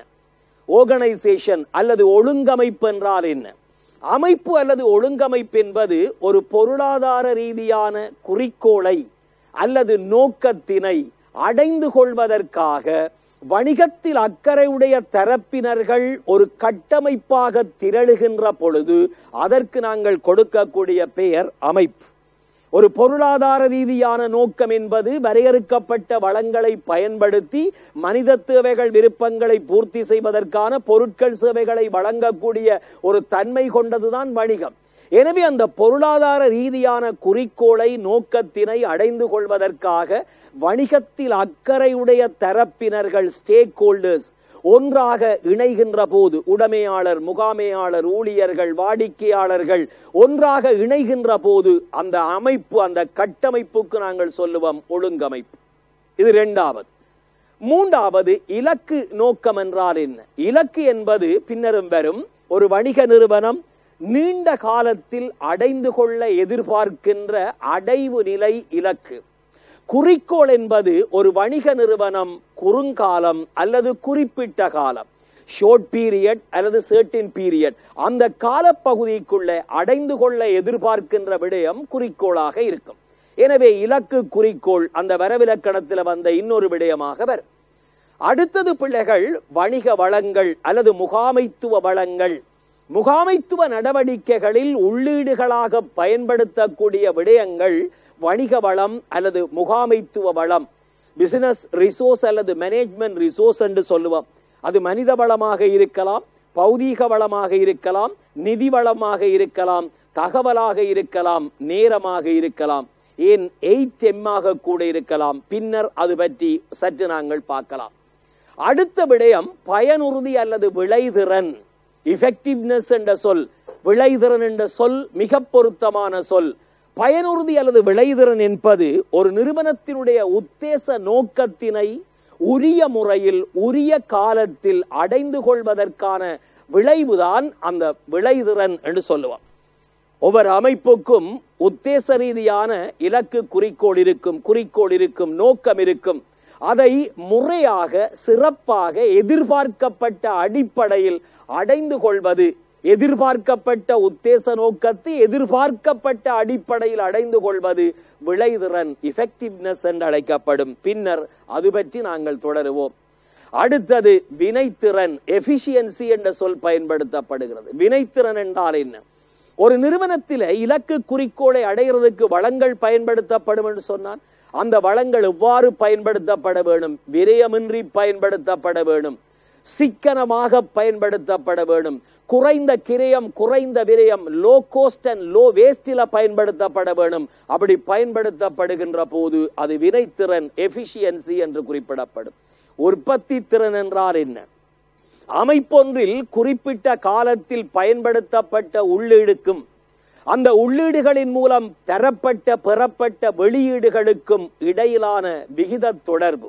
ஆர்கனைசேஷன் அல்லது ஒழுங்கமைப்பு என்றால் என்ன? அமைப்பு அல்லது ஒழுங்கமைப்பு என்பது ஒரு பொருளாதார ரீதியான குறிக்கோளை அல்லது நோக்கத்தினை அடைந்து கொள்வதற்காக வணிகத்தில் அக்கறையுடைய தரப்பினர்கள் ஒரு கட்டமைப்பாக திரளுகின்ற பொழுது அதற்கு நாங்கள் கொடுக்கக்கூடிய பெயர் அமைப்பு. ஒரு பொருளாதார ரீதியான நோக்கம் என்பது வரையறுக்கப்பட்ட வளங்களை பயன்படுத்தி மனித தேவைகள் விருப்பங்களை பூர்த்தி செய்வதற்கான பொருட்கள் சேவைகளை வழங்கக்கூடிய ஒரு தன்மை கொண்டதுதான் வணிகம். எனவே அந்த பொருளாதார ரீதியான குறிக்கோளை நோக்கத்தினை அடைந்து கொள்வதற்காக வணிகத்தில் அக்கறையுடைய தரப்பினர்கள், ஸ்டேக் ஹோல்டர்ஸ், ஒன்றாக இணைகின்ற போது, உடைமையாளர், முகாமையாளர், ஊழியர்கள், வாடிக்கையாளர்கள் ஒன்றாக இணைகின்ற போது அந்த அமைப்பு, அந்த கட்டமைப்புக்கு நாங்கள் சொல்லுவோம் ஒழுங்கமைப்பு. இது இரண்டாவது. மூன்றாவது, இலக்கு நோக்கம் என்றால் என்ன? இலக்கு என்பது பின்னரும் வரும். ஒரு வணிக நிறுவனம் நீண்ட காலத்தில் அடைந்து கொள்ள எதிர்பார்க்கின்ற அடைவு நிலை இலக்கு. குறிக்கோள் என்பது ஒரு வணிக நிறுவனம் குறுங்காலம் அல்லது குறிப்பிட்ட காலம், ஷார்ட் பீரியட் அல்லது சர்டின் பீரியட், அந்த காலப்பகுதிக்குள்ள அடைந்து கொள்ள எதிர்பார்க்கின்ற விடயம் குறிக்கோளாக இருக்கும். எனவே இலக்கு, குறிக்கோள் அந்த வரவிலக்கணத்தில் வந்த இன்னொரு விடயமாக வரும். அடுத்தது பிள்ளைகள், வணிக வளங்கள் அல்லது முகாமைத்துவ வளங்கள். முகாமைத்துவ நடவடிக்கைகளில் உள்ளீடுகளாக பயன்படுத்தக்கூடிய விடயங்கள் வணிக வளம் அல்லது முகாமைத்துவ வளம், பிசினஸ் ரிசோர்ஸ் அல்லது மேனேஜ்மெண்ட் ரிசோர்ஸ் என்று சொல்லுவோம். அது மனித வளமாக இருக்கலாம், பௌதீக வளமாக இருக்கலாம், நிதி வளமாக இருக்கலாம், தகவலாக இருக்கலாம், நேரமாக இருக்கலாம், ஏன் 8M கூட இருக்கலாம். பின்னர் அது பற்றி சற்று நாங்கள் பார்க்கலாம். அடுத்த விடயம் பயனுறுதி அல்லது விளைதிறன். இஃபெக்டிவ்னஸ் என்ற சொல், விளைதிறன் என்ற சொல் மிக பொருத்தமான சொல். பயனுறுதி அல்லது விளைதிறன் என்பது ஒரு நிறுவனத்தினுடைய உத்தேச நோக்கத்தினை உரிய முறையில் உரிய காலத்தில் அடைந்து கொள்வதற்கான விளைவுதான் அந்த விளைதிறன் என்று சொல்லுவோம். ஒவ்வொரு அமைப்புக்கும் உத்தேச ரீதியான இலக்கு குறிக்கோள் இருக்கும், நோக்கம் இருக்கும். அதை முறையாக சிறப்பாக எதிர்பார்க்கப்பட்ட அடிப்படையில் அடைந்து கொள்வது, எதிர்பார்க்கப்பட்ட உத்தேச நோக்கத்தை எதிர்பார்க்கப்பட்ட அடிப்படையில் அடைந்து கொள்வது விளைதிறன், இஃபெக்டிவ்னஸ் என்று அழைக்கப்படும். பின்னர் அது பற்றி நாங்கள் தொடருவோம். அடுத்தது வினைத்திறன், எஃபிஷியன்சி என்ற சொல் பயன்படுத்தப்படுகிறது. வினைத்திறன் என்றால் என்ன? ஒரு நிறுவனத்தில் இலக்கு குறிக்கோளை அடைகிறதுக்கு வளங்கள் பயன்படுத்தப்படும் என்று சொன்னால் அந்த வளங்கள் எவ்வாறு பயன்படுத்தப்பட வேண்டும்? விரயமின்றி பயன்படுத்தப்பட வேண்டும், சிக்கனமாக பயன்படுத்தப்பட வேண்டும், குறைந்த கிரயம் குறைந்த விரயம், லோ கோஸ்ட் அண்ட் லோ வேஸ்டில பயன்படுத்தப்பட வேண்டும். அப்படி பயன்படுத்தப்படுகின்ற போது அது வினைத்திறன், எஃபிஷியன்சி என்று குறிப்பிடப்படும். உற்பத்தி திறன் என்றால் என்ன? அமைப்பொன்றில் குறிப்பிட்ட காலத்தில் பயன்படுத்தப்பட்ட உள்ளீடுக்கும் அந்த உள்ளீடுகளின் மூலம் பெறப்பட்ட வெளியீடுகளுக்கும் இடையிலான விகித தொடர்பு.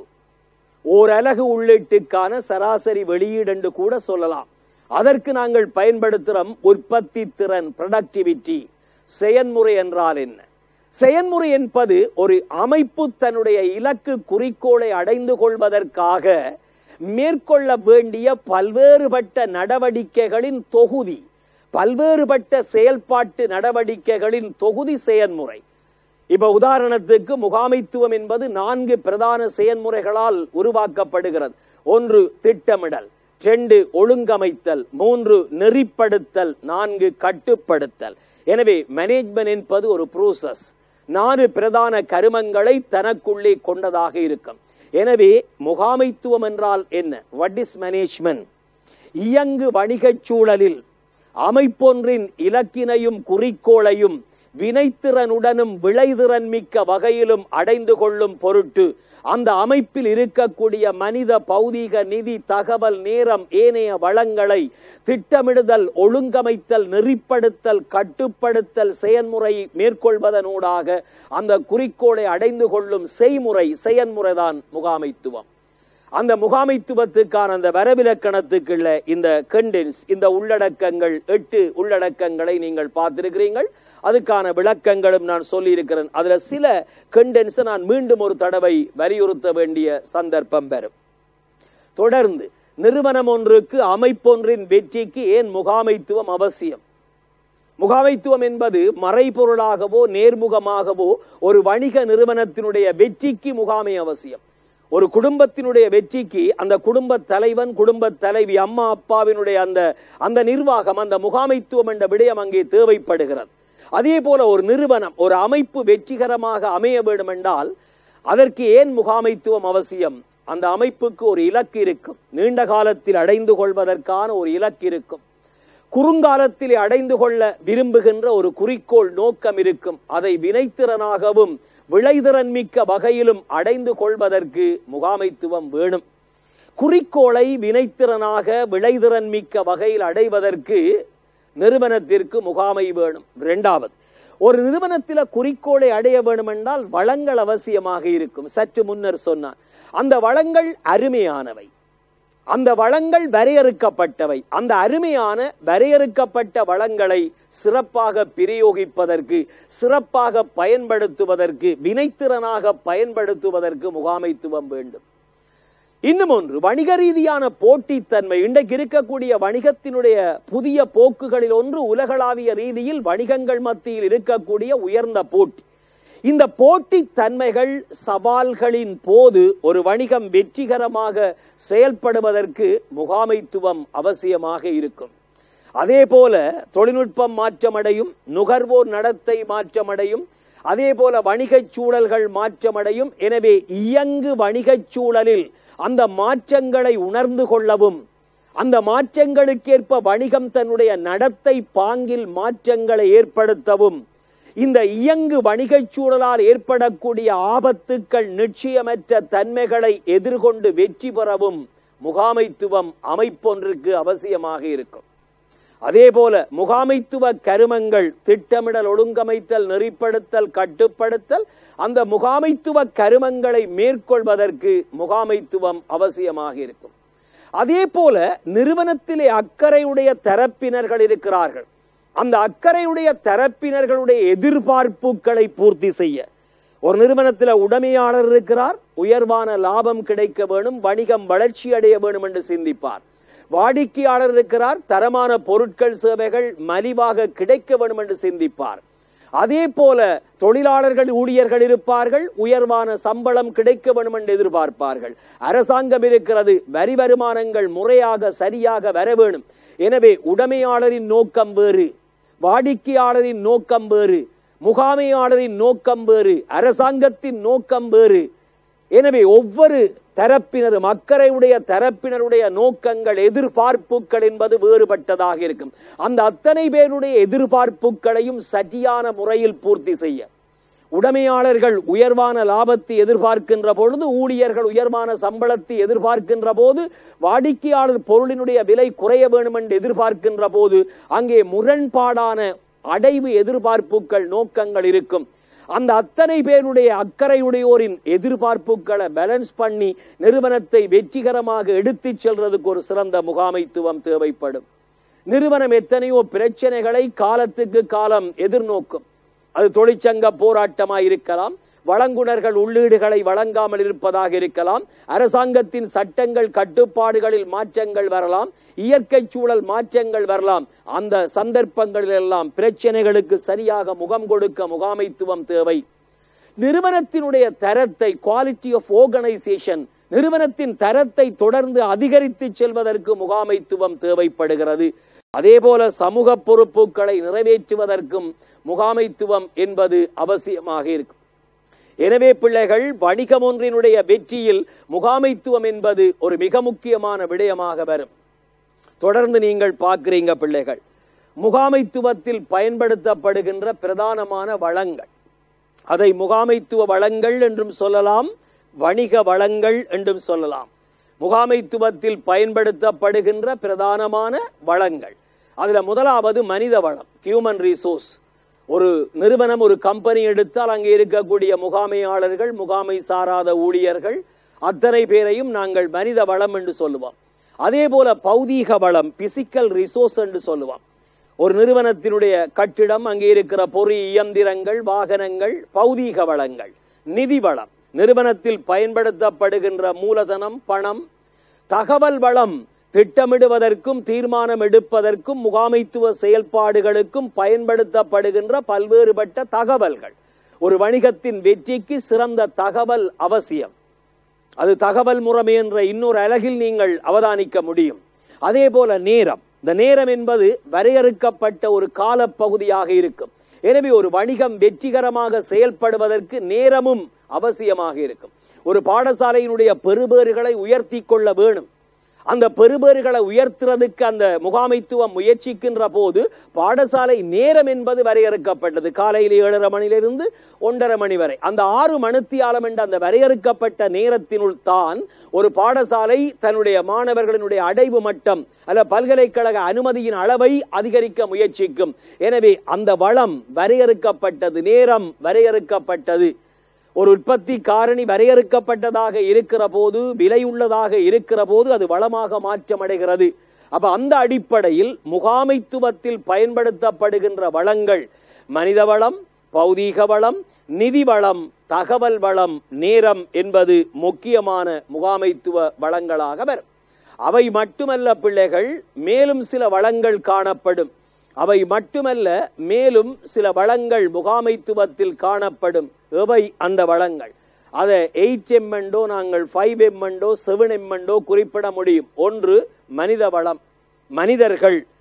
ஓரலகு உள்ளீட்டுக்கான சராசரி வெளியீடு என்று கூட சொல்லலாம். அதற்கு நாங்கள் பயன்படுத்துகிறோம் உற்பத்தி திறன், ப்ரொடக்டிவிட்டி. செயன்முறை என்றால் என்ன? செயன்முறை என்பது ஒரு அமைப்பு தன்னுடைய இலக்கு குறிக்கோளை அடைந்து கொள்வதற்காக மேற்கொள்ள வேண்டிய பல்வேறுபட்ட நடவடிக்கைகளின் தொகுதி, பல்வேறுபட்ட செயல்பாட்டு நடவடிக்கைகளின் தொகுதி செயன்முறை. இப்ப உதாரணத்துக்கு முகாமைத்துவம் என்பது 4 பிரதான செயன்முறைகளால் உருவாக்கப்படுகிறது. 1 திட்டமிடல், 2 ஒழுங்கமைத்தல், 3 நெறிப்படுத்தல், 4 கட்டுப்படுத்தல். எனவே மேனேஜ்மென்ட் என்பது ஒரு ப்ரோசஸ். 4 பிரதான கருமங்களை தனக்குள்ளே கொண்டதாக இருக்கும். எனவே முகாமைத்துவம் என்றால் என்ன? What is management? இயங்கு வணிகச் சூழலில் அமைப்பொன்றின் இலக்கினையும் குறிக்கோளையும் வினைத்திறனுடனும் விளைதிறன் மிக்க வகையிலும் அடைந்து கொள்ளும் பொருட்டு அந்த அமைப்பில் இருக்கக்கூடிய மனித, பௌதீக, நிதி, தகவல், நேரம், ஏனைய வளங்களை திட்டமிடுதல், ஒழுங்கமைத்தல், நெறிப்படுத்தல், கட்டுப்படுத்தல் செயன்முறை மேற்கொள்வதனூடாக அந்த குறிக்கோளை அடைந்து கொள்ளும் செயன்முறைதான் முகாமைத்துவம். அந்த முகாமைத்துவத்துக்கான அந்த வரவிலக்கணத்துக்குள்ள இந்த கண்டென்ஸ், இந்த உள்ளடக்கங்கள் 8 உள்ளடக்கங்களை நீங்கள் பார்த்திருக்கிறீர்கள். அதுக்கான விளக்கங்களும் நான் சொல்லி இருக்கிறேன். அதுல சில கண்டென்ஸ் நான் மீண்டும் ஒரு தடவை வலியுறுத்த வேண்டிய சந்தர்ப்பம் பெறும். தொடர்ந்து நிறுவனம் ஒன்றுக்கு, அமைப்பொன்றின் வெற்றிக்கு ஏன் முகாமைத்துவம் அவசியம்? முகாமைத்துவம் என்பது மறைபொருளாகவோ நேர்முகமாகவோ ஒரு வணிக நிறுவனத்தினுடைய வெற்றிக்கு முகாமை அவசியம். ஒரு குடும்பத்தினுடைய வெற்றிக்கு அந்த குடும்ப தலைவன், குடும்ப தலைவி, அம்மா அப்பாவினுடைய அந்த நிர்வாகம், அந்த முகாமைத்துவம் என்ற விடயம் அங்கே தேவைப்படுகிறது. அதே போல ஒரு நிறுவனம், ஒரு அமைப்பு வெற்றிகரமாக அமைய வேண்டும் என்றால் அதற்கு ஏன் முகாமைத்துவம் அவசியம்? அந்த அமைப்புக்கு ஒரு இலக்கு இருக்கும், நீண்ட காலத்தில் அடைந்து கொள்வதற்கான ஒரு இலக்கு இருக்கும், குறுங்காலத்தில் அடைந்து கொள்ள விரும்புகின்ற ஒரு குறிக்கோள், நோக்கம் இருக்கும். அதை வினைத்திறனாகவும் விளைதிறன் மிக்க வகையிலும் அடைந்து கொள்வதற்கு முகாமைத்துவம் வேணும். குறிக்கோளை வினைத்திறனாக விளைதிறன் மிக்க வகையில் அடைவதற்கு நிறுவனத்திற்கு முகாமை வேணும். 2வது, ஒரு நிறுவனத்தில குறிக்கோளை அடைய வேண்டும் என்றால் வளங்கள் அவசியமாக இருக்கும். சற்று முன்னர் சொன்னான், அந்த வளங்கள் அருமையானவை, அந்த வளங்கள் வரையறுக்கப்பட்டவை. அந்த அருமையான வரையறுக்கப்பட்ட வளங்களை சிறப்பாக பிரயோகிப்பதற்கு, சிறப்பாக பயன்படுத்துவதற்கு, வினைத்திறனாக பயன்படுத்துவதற்கு முகாமைத்துவம் வேண்டும். இன்னும் ஒன்று, வணிக ரீதியான போட்டித்தன்மை. இன்றைக்கு இருக்கக்கூடிய வணிகத்தினுடைய புதிய போக்குகளில் ஒன்று உலகளாவிய ரீதியில் வணிகங்கள் மத்தியில் இருக்கக்கூடிய உயர்ந்த போட்டி. இந்த போட்டி தன்மைகள், சவால்களின் போது ஒரு வணிகம் வெற்றிகரமாக செயல்படுவதற்கு முகாமைத்துவம் அவசியமாக இருக்கும். அதே போல தொழில்நுட்பம் மாற்றமடையும், நுகர்வோர் நடத்தை மாற்றமடையும், அதே போல வணிகச் சூழல்கள் மாற்றமடையும். எனவே இயங்கு வணிகச் சூழலில் அந்த மாற்றங்களை உணர்ந்து கொள்ளவும், அந்த மாற்றங்களுக்கேற்ப வணிகம் தன்னுடைய நடத்தை பாங்கில் மாற்றங்களை ஏற்படுத்தவும், இந்த இயங்கு வணிகச் சூழலால் ஏற்படக்கூடிய ஆபத்துக்கள், நிச்சயமற்ற தன்மைகளை எதிர்கொண்டு வெற்றி பெறவும் முகாமைத்துவம் அமைப்பொன்றுக்கு அவசியமாக இருக்கும். அதே போல முகாமைத்துவ கருமங்கள் திட்டமிடல், ஒழுங்கமைத்தல், நெறிப்படுத்தல், கட்டுப்படுத்தல், அந்த முகாமைத்துவ கருமங்களை மேற்கொள்வதற்கு முகாமைத்துவம் அவசியமாக இருக்கும். அதே போல நிறுவனத்திலே அக்கறையுடைய தரப்பினர்கள் இருக்கிறார்கள். அந்த அக்கறையுடைய தரப்பினர்களுடைய எதிர்பார்ப்புகளை பூர்த்தி செய்ய, ஒரு நிறுவனத்தில் உடைமையாளர் இருக்கிறார், உயர்வான லாபம் கிடைக்க வேணும், வணிகம் வளர்ச்சி அடைய வேணும் என்று சிந்திப்பார். வாடிக்கையாளர் இருக்கிறார், தரமான பொருட்கள் சேவைகள் மலிவாக கிடைக்க வேண்டும் என்று சிந்திப்பார். அதே போல தொழிலாளர்கள் ஊழியர்கள் இருப்பார்கள், உயர்வான சம்பளம் கிடைக்க வேண்டும் என்று எதிர்பார்ப்பார்கள். அரசாங்கம் இருக்கிறது, வரி வருமானங்கள் முறையாக சரியாக வர வேணும். எனவே உடைமையாளரின் நோக்கம் வேறு, வாடிக்கையாளரின் நோக்கம் வேறு, முகாமையாளரின் நோக்கம் வேறு, அரசாங்கத்தின் நோக்கம் வேறு. எனவே ஒவ்வொரு தரப்பினரும், அக்கறையுடைய தரப்பினருடைய நோக்கங்கள், எதிர்பார்ப்புகள் என்பது வேறுபட்டதாக இருக்கும். அந்த அத்தனை பேருடைய எதிர்பார்ப்புகளையும் சரியான முறையில் பூர்த்தி செய்ய, உடைமையாளர்கள் உயர்வான லாபத்தை எதிர்பார்க்கின்ற பொழுது, ஊழியர்கள் உயர்வான சம்பளத்தை எதிர்பார்க்கின்ற போது, வாடிக்கையாளர் பொருளினுடைய விலை குறைய வேண்டும் என்று எதிர்பார்க்கின்ற போது, அங்கே முரண்பாடான அடைவு எதிர்பார்ப்புகள், நோக்கங்கள் இருக்கும். அந்த அத்தனை பேருடைய அக்கறையுடையோரின் எதிர்பார்ப்புகளை பேலன்ஸ் பண்ணி நிறுவனத்தை வெற்றிகரமாக எடுத்துச் செல்றதுக்கு ஒரு சிறந்த முகாமைத்துவம் தேவைப்படும். நிறுவனம் எத்தனையோ பிரச்சனைகளை காலத்துக்கு காலம் எதிர்நோக்கும். அது தொழிற்சங்க போராட்டமாக இருக்கலாம், வழங்குனர்கள் உள்ளீடுகளை வழங்காமல் இருப்பதாக இருக்கலாம், அரசாங்கத்தின் சட்டங்கள் கட்டுப்பாடுகளில் மாற்றங்கள் வரலாம், இயற்கை சூழல் மாற்றங்கள் வரலாம். அந்த சந்தர்ப்பங்களில் எல்லாம் பிரச்சனைகளுக்கு சரியாக முகம் கொடுக்க முகாமைத்துவம் தேவை. நிறுவனத்தினுடைய தரத்தை, குவாலிட்டி ஆஃப் ஆர்கனைசேஷன், நிறுவனத்தின் தரத்தை தொடர்ந்து அதிகரித்து செல்வதற்கு முகாமைத்துவம் தேவைப்படுகிறது. அதே போல சமூக பொறுப்புகளை நிறைவேற்றுவதற்கும் முகாமைத்துவம் என்பது அவசியமாக இருக்கும். எனவே பிள்ளைகள், வணிகம் ஒன்றினுடைய வெற்றியில் முகாமைத்துவம் என்பது ஒரு மிக முக்கியமான விடயமாக வரும். தொடர்ந்து நீங்கள் பார்க்கிறீங்க பிள்ளைகள், முகாமைத்துவத்தில் பயன்படுத்தப்படுகின்ற பிரதானமான வளங்கள், அதை முகாமைத்துவ வளங்கள் என்றும் சொல்லலாம், வணிக வளங்கள் என்றும் சொல்லலாம். முகாமைத்துவத்தில் பயன்படுத்தப்படுகின்ற பிரதானமான வளங்கள், அதுல முதலாவது மனித வளம், ஹியூமன் ரிசோர்ஸ். ஒரு நிறுவனம், ஒரு கம்பெனி எடுத்தால் அங்கே இருக்கக்கூடிய முகாமையாளர்கள், முகாமை சாராத ஊழியர்கள், அத்தனை பேரையும் நாங்கள் மனித வளம் என்று சொல்லுவோம். அதே போல பௌதீக வளம், பிசிக்கல் ரிசோர்ஸ் என்று சொல்லுவோம். ஒரு நிறுவனத்தினுடைய கட்டிடம், அங்கே இருக்கிற பொறி இயந்திரங்கள், வாகனங்கள், பௌதீக வளங்கள். நிதி வளம், நிறுவனத்தில் பயன்படுத்தப்படுகின்ற மூலதனம், பணம். தகவல் வளம், திட்டமிடுவதற்கும் தீர்மானம் எடுப்பதற்கும் முகாமைத்துவ செயல்பாடுகளுக்கும் பயன்படுத்தப்படுகின்ற பல்வேறுபட்ட தகவல்கள். ஒரு வணிகத்தின் வெற்றிக்கு சிறந்த தகவல் அவசியம். அது தகவல் முறைமை என்ற இன்னொரு அலகில் நீங்கள் அவதானிக்க முடியும். அதே போல நேரம், இந்த நேரம் என்பது வரையறுக்கப்பட்ட ஒரு காலப்பகுதியாக இருக்கும். எனவே ஒரு வணிகம் வெற்றிகரமாக செயல்படுவதற்கு நேரமும் அவசியமாக இருக்கும். ஒரு பாடசாலையினுடைய பெறுபேறுகளை உயர்த்தி கொள்ள வேணும். அந்த பெறுபேறுகளை உயர்த்துறதுக்கு அந்த முகாமைத்துவம் முயற்சிக்கின்ற போது பாடசாலை நேரம் என்பது வரையறுக்கப்பட்டது. காலையில் 7:30 மணியிலிருந்து 1:30 மணி வரை, அந்த 6 மணித்தியாலம் என்ற அந்த வரையறுக்கப்பட்ட நேரத்தினுள் தான் ஒரு பாடசாலை தன்னுடைய மாணவர்களினுடைய அடைவு மட்டம் அல்ல பல்கலைக்கழக அனுமதியின் அளவை அதிகரிக்க முயற்சிக்கும். எனவே அந்த வளம் வரையறுக்கப்பட்டது, நேரம் வரையறுக்கப்பட்டது. ஒரு உற்பத்தி காரணி வரையறுக்கப்பட்டதாக இருக்கிற போது, விலையுள்ளதாக இருக்கிற போது அது வளமாக மாற்றமடைகிறது. அப்ப அந்த அடிப்படையில் முகாமைத்துவத்தில் பயன்படுத்தப்படுகின்ற வளங்கள் மனித வளம், பௌதீக வளம், நிதி வளம், தகவல் வளம், நேரம் என்பது முக்கியமான முகாமைத்துவ வளங்களாக வரும். அவை மட்டுமல்ல பிள்ளைகள், மேலும் சில வளங்கள் காணப்படும். அவை மட்டுமல்ல, மேலும் சில வளங்கள் முகாமைத்துவத்தில் காணப்படும். எவை அந்த வளங்கள்? அதை 8M என்றோ நாங்கள் 5M என்றோ 7M என்றோ குறிப்பிட முடியும். ஒன்று மனித வளம், மனிதர்கள்.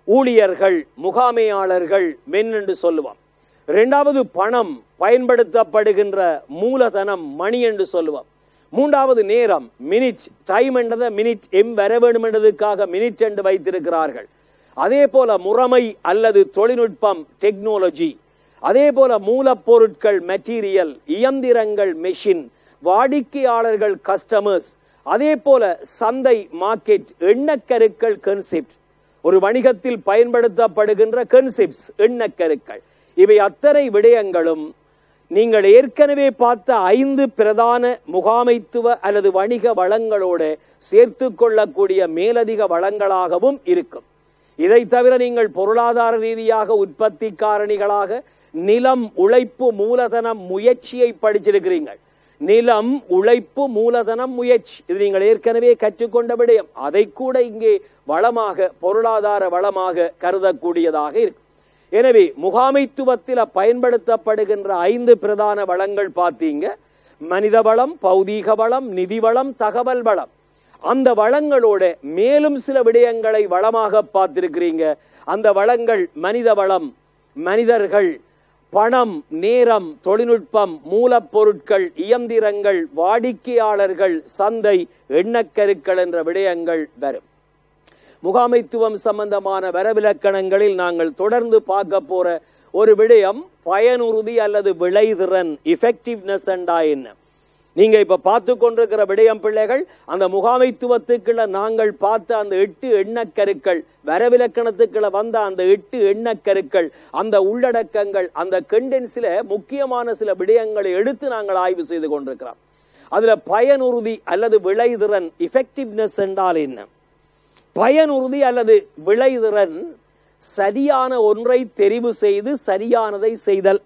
ஊழியர்கள், முகாமையாளர்கள் மென் என்று சொல்லுவோம். இரண்டாவது பணம், பயன்படுத்தப்படுகின்ற மூலதனம் மணி என்று சொல்லுவோம். மூன்றாவது நேரம், மினிட், டைம் என்றதை மினிட் வர வேண்டும் என்றதுக்காக மினிட் என்று வைத்திருக்கிறார்கள். அதே போல முறைமை அல்லது தொழில்நுட்பம், டெக்னாலஜி. அதே போல மூலப்பொருட்கள், மெட்டீரியல், இயந்திரங்கள், மெஷின், வாடிக்கையாளர்கள், கஸ்டமர்ஸ். அதே போல சந்தை, மார்க்கெட், எண்ணக்கருக்கள், கன்செப்ட். ஒரு வணிகத்தில் பயன்படுத்தப்படுகின்ற கன்செப்ட்ஸ், எண்ணக்கருக்கள். இவை அத்தனை விடயங்களும் நீங்கள் ஏற்கனவே பார்த்த 5 பிரதான முகாமைத்துவ அல்லது வணிக வளங்களோடு சேர்த்து கொள்ளக்கூடிய மேலதிக வளங்களாகவும் இருக்கும். இதை தவிர நீங்கள் பொருளாதார ரீதியாக உற்பத்தி காரணிகளாக நிலம், உழைப்பு, மூலதனம், முயற்சியை படிச்சிருக்கிறீர்கள். நிலம், உழைப்பு, மூலதனம், முயற்சி, இது நீங்கள் ஏற்கனவே கற்றுக்கொண்ட விடயம். அதை கூட இங்கே வளமாக, பொருளாதார வளமாக கருதக்கூடியதாக இருக்கு. எனவே முகாமைத்துவத்தில் பயன்படுத்தப்படுகின்ற 5 பிரதான வளங்கள் பார்த்தீங்க. மனித வளம், பௌதீக வளம், நிதி வளம், தகவல் வளம். அந்த வளங்களோட மேலும் சில விடயங்களை வளமாக பார்த்திருக்கிறீங்க. அந்த வளங்கள் மனித வளம், மனிதர்கள், பணம், நேரம், தொழில்நுட்பம், மூலப்பொருட்கள், இயந்திரங்கள், வாடிக்கையாளர்கள், சந்தை, எண்ணக்கருக்கள் என்ற விடயங்கள் வரும். முகாமைத்துவம் சம்பந்தமான வரவிலக்கணங்களில் நாங்கள் தொடர்ந்து பார்க்க போற ஒரு விடயம் பயனுறுதி அல்லது விளைதிறன், எஃபெக்டிவ்னஸ் என்றா என்ன. நீங்க இப்ப பார்த்து கொண்டிருக்கிற விடயம் பிள்ளைகள், அந்த முகாமைத்துவத்துக்குள்ள நாங்கள் பார்த்த அந்த 8 எண்ணக்கருக்கள், வரவிலக்கணத்துக்குள்ள வந்த அந்த 8 எண்ணக்கருக்கள், அந்த உள்ளடக்கங்கள், அந்த கண்டென்ஸ்ல முக்கியமான சில விடயங்களை எடுத்து நாங்கள் ஆய்வு செய்து கொண்டிருக்கிறோம். அதுல பயனுறுதி அல்லது விளைதிறன், எஃபெக்டிவ்னஸ் என்றால் என்ன? பயனுறுதி அல்லது விளைதிறன் சரியான ஒன்றை தெரிவு செய்து சரியானதை செய்தல்.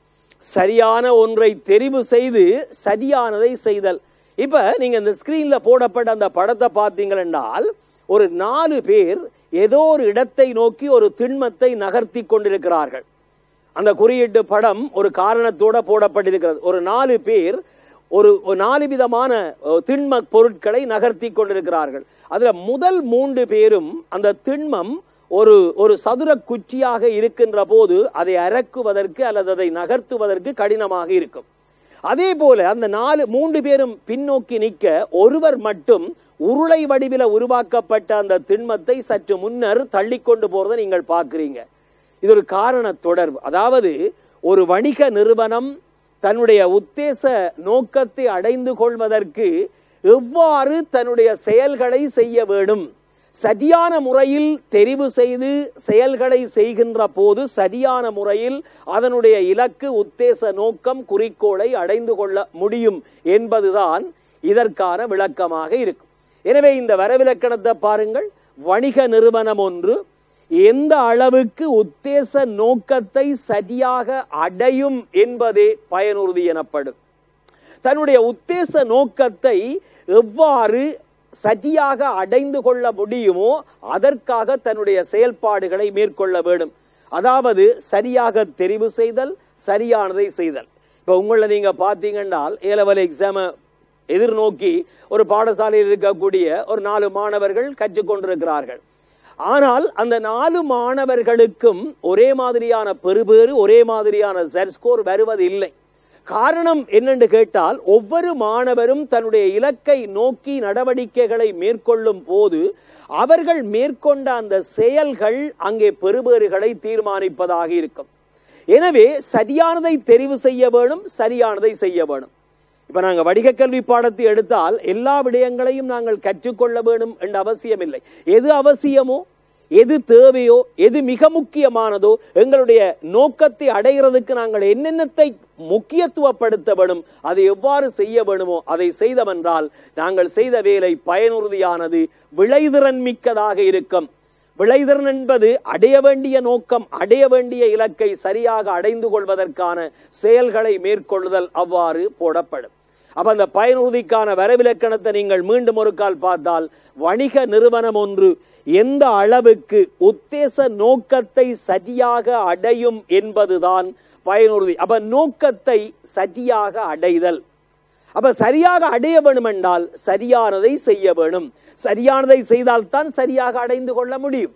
சரியான ஒன்றை தெரிவு செய்து சரியானதை செய்தல். இப்ப நீங்க இந்த ஸ்கிரீன்ல போடப்பட்ட அந்த படத்தை பார்த்தீங்கள் என்றால், ஒரு 4 பேர் ஏதோ ஒரு இடத்தை நோக்கி ஒரு திண்மத்தை நகர்த்தி கொண்டிருக்கிறார்கள். அந்த குறியீட்டு படம் ஒரு காரணத்தோட போடப்பட்டிருக்கிறது. ஒரு 4 பேர் ஒரு 4 விதமான திண்ம பொருட்களை நகர்த்தி கொண்டிருக்கிறார்கள். அதுல முதல் 3 பேரும் அந்த திண்மம் ஒரு சதுர குச்சியாக இருக்கின்ற போது அதை அரக்குவதற்கு அல்லது அதை நகர்த்துவதற்கு கடினமாக இருக்கும். அதே போல அந்த 3 பேரும் பின்னோக்கி நிற்க ஒருவர் மட்டும் உருளை வடிவில உருவாக்கப்பட்ட அந்த திண்மத்தை சற்று முன்னர் தள்ளி கொண்டு போறதை நீங்கள் பார்க்கிறீங்க. இது ஒரு காரண தொடர்பு. அதாவது ஒரு வணிக நிறுவனம் தன்னுடைய உத்தேச நோக்கத்தை அடைந்து கொள்வதற்கு எவ்வாறு தன்னுடைய செயல்களை செய்ய வேண்டும், சரியான முறையில் தெரிவு செய்து செயல்களை செய்கின்ற போது சரியான முறையில் அதனுடைய இலக்கு, உத்தேச நோக்கம், குறிக்கோளை அடைந்து கொள்ள முடியும் என்பதுதான் இதற்கான விளக்கமாக இருக்கும். எனவே இந்த வரவிலக்கணத்தை பாருங்கள். வணிக நிறுவனம் ஒன்று எந்த அளவுக்கு உத்தேச நோக்கத்தை சரியாக அடையும் என்பதே பயனுறுதி எனப்படும். தன்னுடைய உத்தேச நோக்கத்தை எவ்வாறு சரியாக அடைந்து கொள்ள முடியுமோ அதற்காக தன்னுடைய செயல்பாடுகளை மேற்கொள்ள வேண்டும். அதாவது சரியாக தெரிவு செய்தல், சரியானதை செய்தல். இப்ப உங்களை நீங்க பார்த்தீங்கன்னா A-level எக்ஸாம் எதிர்நோக்கி ஒரு பாடசாலையில் இருக்கக்கூடிய ஒரு 4 மாணவர்கள் கற்றுக்கொண்டிருக்கிறார்கள். ஆனால் அந்த 4 மாணவர்களுக்கும் ஒரே மாதிரியான பெறுபேறு, ஒரே மாதிரியான ஸ்கோர் வருவது இல்லை. காரணம் என்னென்று கேட்டால், ஒவ்வொரு மாணவரும் தன்னுடைய இலக்கை நோக்கி நடவடிக்கைகளை மேற்கொள்ளும் போது அவர்கள் மேற்கொண்ட அந்த செயல்கள் அங்கே பெறுபேறுகளை தீர்மானிப்பதாக இருக்கும். எனவே சரியானதை தெரிவு செய்ய வேணும், சரியானதை செய்ய வேணும். இப்ப நாங்கள் வணிக கல்வி பாடத்தை எடுத்தால் எல்லா விடயங்களையும் நாங்கள் கற்றுக்கொள்ள வேண்டும் என்ற அவசியம் இல்லை. எது அவசியமோ, எது தேவையோ, எது மிக முக்கியமானதோ, எங்களுடைய நோக்கத்தை அடைகிறதுக்கு நாங்கள் என்னென்னத்தை முக்கியத்துவப்படுத்த வேண்டும், அதை எவ்வாறு செய்ய வேணுமோ அதை செய்தவென்றால் நாங்கள் செய்த வேலை பயனுறுதியானது, விளைதிறன் மிக்கதாக இருக்கும். விளைதிறன் என்பது அடைய வேண்டிய நோக்கம், அடைய வேண்டிய இலக்கை சரியாக அடைந்து கொள்வதற்கான செயல்களை மேற்கொள்ளுதல் அவ்வாறு போடப்படும். அப்ப அந்த பயனுறுதிக்கான வரவிலக்கணத்தை நீங்கள் மீண்டும் ஒரு கால் பார்த்தால், வணிக நிறுவனம் ஒன்று எந்த அளவுக்கு உத்தேச நோக்கத்தை சரியாக அடையும் என்பதுதான் பயனுறுதி. அப்ப நோக்கத்தை சரியாக அடைதல். அப்ப சரியாக அடைய வேண்டும் என்றால் சரியானதை செய்ய வேணும். சரியானதை செய்தால்தான் சரியாக அடைந்து கொள்ள முடியும்.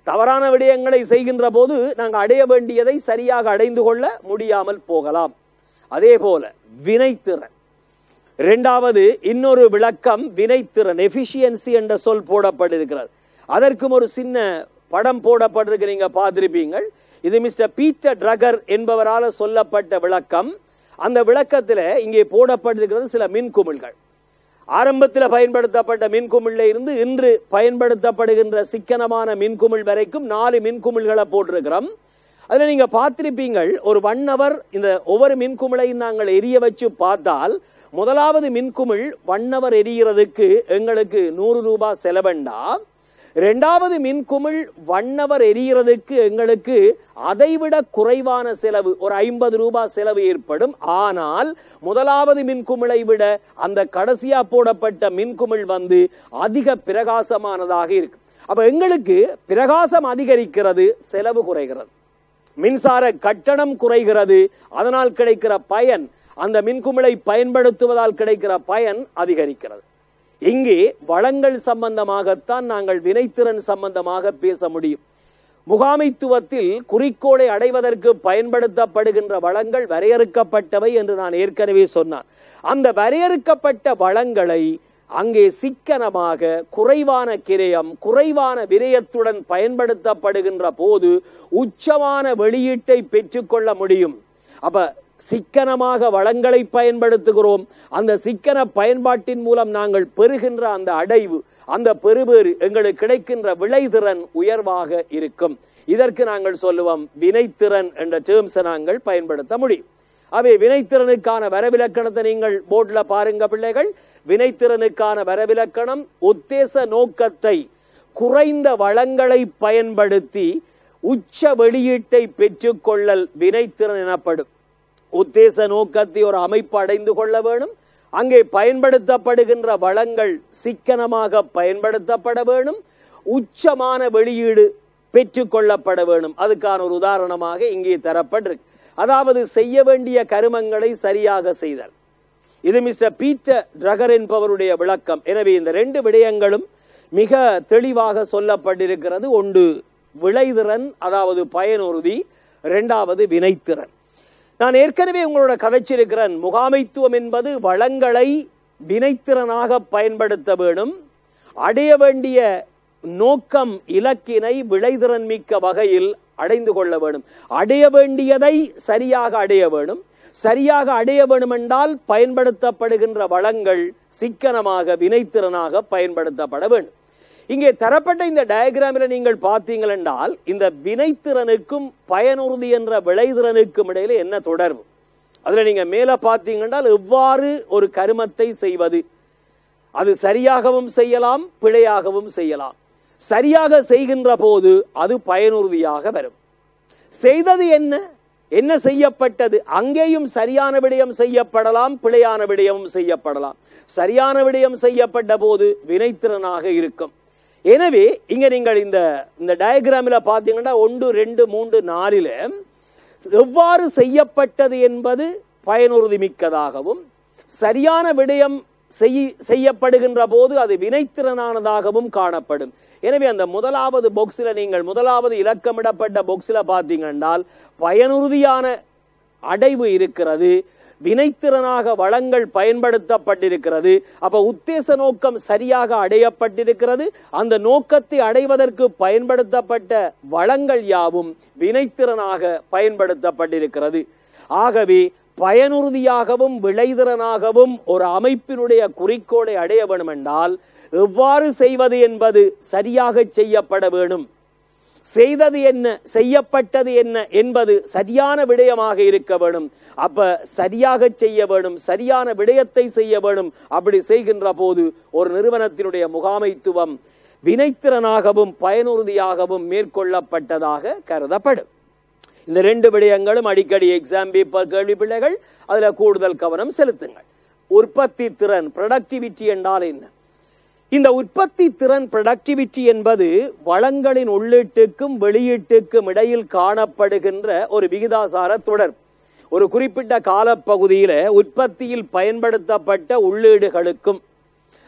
தவறான விடயங்களை செய்கின்ற போது நாங்கள் அடைய வேண்டியதை சரியாக அடைந்து கொள்ள முடியாமல் போகலாம். அதே போல வினைத்திறன். இரண்டாவது இன்னொரு விளக்கம் வினைத்திறன், எஃபிஷியன்சி என்ற சொல் போடப்பட்டிருக்கிறது. அதற்கும் ஒரு சின்ன படம் போடப்பட்டிருக்கு, நீங்க பார்த்திருப்பீங்கள். இது மிஸ்டர் பீட்டர் ட்ரகர் என்பவரால் சொல்லப்பட்ட விளக்கம். அந்த விளக்கத்தில் இங்கே போடப்பட்டிருக்கிறது சில மின்குமிழ்கள். ஆரம்பத்தில் பயன்படுத்தப்பட்ட மின்குமிழ்ல இருந்து இன்று பயன்படுத்தப்படுகின்ற சிக்கனமான மின்குமிழ் வரைக்கும் 4 மின்குமிழ்களை போட்டிருக்கிறோம். அதுல நீங்க பார்த்திருப்பீங்கள், ஒரு 1 hour இந்த ஒவ்வொரு மின்குமிழையும் நாங்கள் எரிய வச்சு பார்த்தால், முதலாவது மின்குமிழ் 1 hour எரியறதுக்கு எங்களுக்கு 100 ரூபாய் செலவண்டா, இரண்டாவது மின்குமிழ் 1 hour எரியறதுக்கு எங்களுக்கு அதைவிட குறைவான செலவு, ஒரு 50 ரூபாய் செலவு ஏற்படும். ஆனால் முதலாவது மின்குமிழை விட அந்த கடைசியா போடப்பட்ட மின்குமிழ் அதிக பிரகாசமானதாக இருக்கு. அப்ப எங்களுக்கு பிரகாசம் அதிகரிக்கிறது, செலவு குறைகிறது, மின்சார கட்டணம் குறைகிறது. அதனால் கிடைக்கிற பயன், அந்த மின்குமிழை பயன்படுத்துவதால் கிடைக்கிற பயன் அதிகரிக்கிறது. இங்கே வளங்கள் சம்பந்தமாகத்தான் நாங்கள் வினைத்திறன் சம்பந்தமாக பேச முடியும். முகாமைத்துவத்தில் குறிக்கோளை அடைவதற்கு பயன்படுத்தப்படுகின்ற வளங்கள் வரையறுக்கப்பட்டவை என்று நான் ஏற்கனவே சொன்னான். அந்த வரையறுக்கப்பட்ட வளங்களை அங்கே சிக்கனமாக, குறைவான கிரயம், குறைவான விரயத்துடன் பயன்படுத்தப்படுகின்ற போது உச்சமான வெளியீட்டை பெற்றுக்கொள்ள முடியும். அப்ப சிக்கனமாக வளங்களை பயன்படுத்துகிறோம். அந்த சிக்கன பயன்பாட்டின் மூலம் நாங்கள் பெறுகின்ற அந்த அடைவு, அந்த பெறுபேறு, எங்களுக்கு கிடைக்கின்ற விளைதிறன் உயர்வாக இருக்கும். இதற்கு நாங்கள் சொல்லுவோம் வினைத்திறன் என்ற டேர்ம்ஸை நாங்கள் பயன்படுத்த முடியும். அவை வினைத்திறனுக்கான வரவிலக்கணத்தை நீங்கள் போர்டில் பாருங்க பிள்ளைகள். வினைத்திறனுக்கான வரவிலக்கணம், உத்தேச நோக்கத்தை குறைந்த வளங்களை பயன்படுத்தி உச்ச வெளியீட்டை பெற்றுக்கொள்ளல் வினைத்திறன் எனப்படும். உத்தேச நோக்கத்தை ஒரு அமைப்பு அடைந்து கொள்ள வேணும். அங்கே பயன்படுத்தப்படுகின்ற வளங்கள் சிக்கனமாக பயன்படுத்தப்பட வேணும். உச்சமான வெளியீடு பெற்றுக்கொள்ளப்பட வேணும். அதுக்கான ஒரு உதாரணமாக இங்கே தரப்பட்டிருக்கு. அதாவது செய்ய வேண்டிய கருமங்களை சரியாக செய்தல். இது மிஸ்டர் பீட்டர் ட்ரகர் என்பவருடைய விளக்கம். எனவே இந்த 2 விடயங்களும் மிக தெளிவாக சொல்லப்பட்டிருக்கிறது. ஒன்று விளைதிறன், அதாவது பயனுறுதி. இரண்டாவது வினைத்திறன். நான் ஏற்கனவே உங்களோட கதைச்சிருக்கிறேன், முகாமைத்துவம் என்பது வளங்களை வினைத்திறனாக பயன்படுத்த வேணும். அடைய வேண்டிய நோக்கம், இலக்கினை விளைதிறன் மிக்க வகையில் அடைந்து கொள்ள வேணும். அடைய வேண்டியதை சரியாக அடைய வேணும். சரியாக அடைய வேணும் என்றால் பயன்படுத்தப்படுகின்ற வளங்கள் சிக்கனமாக, வினைத்திறனாக பயன்படுத்தப்பட வேண்டும். இங்கே தரப்பட்ட இந்த டயகிராமில் நீங்கள் பார்த்தீங்கள் என்றால், இந்த வினைத்திறனுக்கும் பயனுறுதி என்ற விளைதிறனுக்கும் இடையில என்ன தொடர்பு? அதுல நீங்க மேல பார்த்தீங்கன்னா, எவ்வாறு ஒரு கருமத்தை செய்வது, அது சரியாகவும் செய்யலாம், பிழையாகவும் செய்யலாம். சரியாக செய்கின்ற போது அது பயனுறுதியாக வரும். செய்தது என்ன, என்ன செய்யப்பட்டது, அங்கேயும் சரியான விடயம் செய்யப்படலாம், பிழையான விடயமும் செய்யப்படலாம். சரியான விடயம் செய்யப்பட்ட போது வினைத்திறனாக இருக்கும். எனவே இங்க நீங்கள் இந்த டயகிராமில் பார்த்தீங்கன்னா 1, 2, 3, 4 எவ்வாறு செய்யப்பட்டது என்பது பயனுறுதி மிக்கதாகவும், சரியான விடயம் செய்யப்படுகின்ற போது அது வினைத்திறனானதாகவும் காணப்படும். எனவே அந்த முதலாவது பாக்ஸில், நீங்கள் முதலாவது இலக்கமிடப்பட்ட பாக்ஸில் பார்த்தீங்கன்னா பயனுறுதியான அடைவு இருக்கிறது, வினைத்திறனாக வளங்கள் பயன்படுத்தப்பட்டிருக்கிறது. அப்ப உத்தேச நோக்கம் சரியாக அடையப்பட்டிருக்கிறது. அந்த நோக்கத்தை அடைவதற்கு பயன்படுத்தப்பட்ட வளங்கள் யாவும் வினைத்திறனாக பயன்படுத்தப்பட்டிருக்கிறது. ஆகவே பயனுறுதியாகவும் விளைதிறனாகவும் ஒரு அமைப்பினுடைய குறிக்கோளை அடைய வேண்டும் என்றால் எவ்வாறு செய்வது என்பது சரியாக செய்யப்பட வேணும். செய்தது என்ன, செய்யப்பட்டது என்ன என்பது சரியான விடயமாக இருக்க வேணும். அப்ப சரியாக செய்ய வேணும், சரியான விடயத்தை செய்ய வேணும். அப்படி செய்கின்ற போது ஒரு நிறுவனத்தினுடைய முகாமைத்துவம் வினைத்திறனாகவும் பயனுறுதியாகவும் மேற்கொள்ளப்பட்டதாக கருதப்படும். இந்த 2 விடயங்களும் அடிக்கடி எக்ஸாம் பேப்பர் கேள்வி பிள்ளைகள், அதுல கூடுதல் கவனம் செலுத்துங்கள். உற்பத்தி திறன், ப்ரொடக்டிவிட்டி என்றால் என்ன? இந்த உற்பத்தி திறன், ப்ரொடக்டிவிட்டி என்பது வளங்களின் உள்ளீட்டுக்கும் வெளியீட்டுக்கும் இடையில் காணப்படுகின்ற ஒரு விகிதாசார தொடர். ஒரு குறிப்பிட்ட காலப்பகுதியில உற்பத்தியில் பயன்படுத்தப்பட்ட உள்ளீடுகளுக்கும்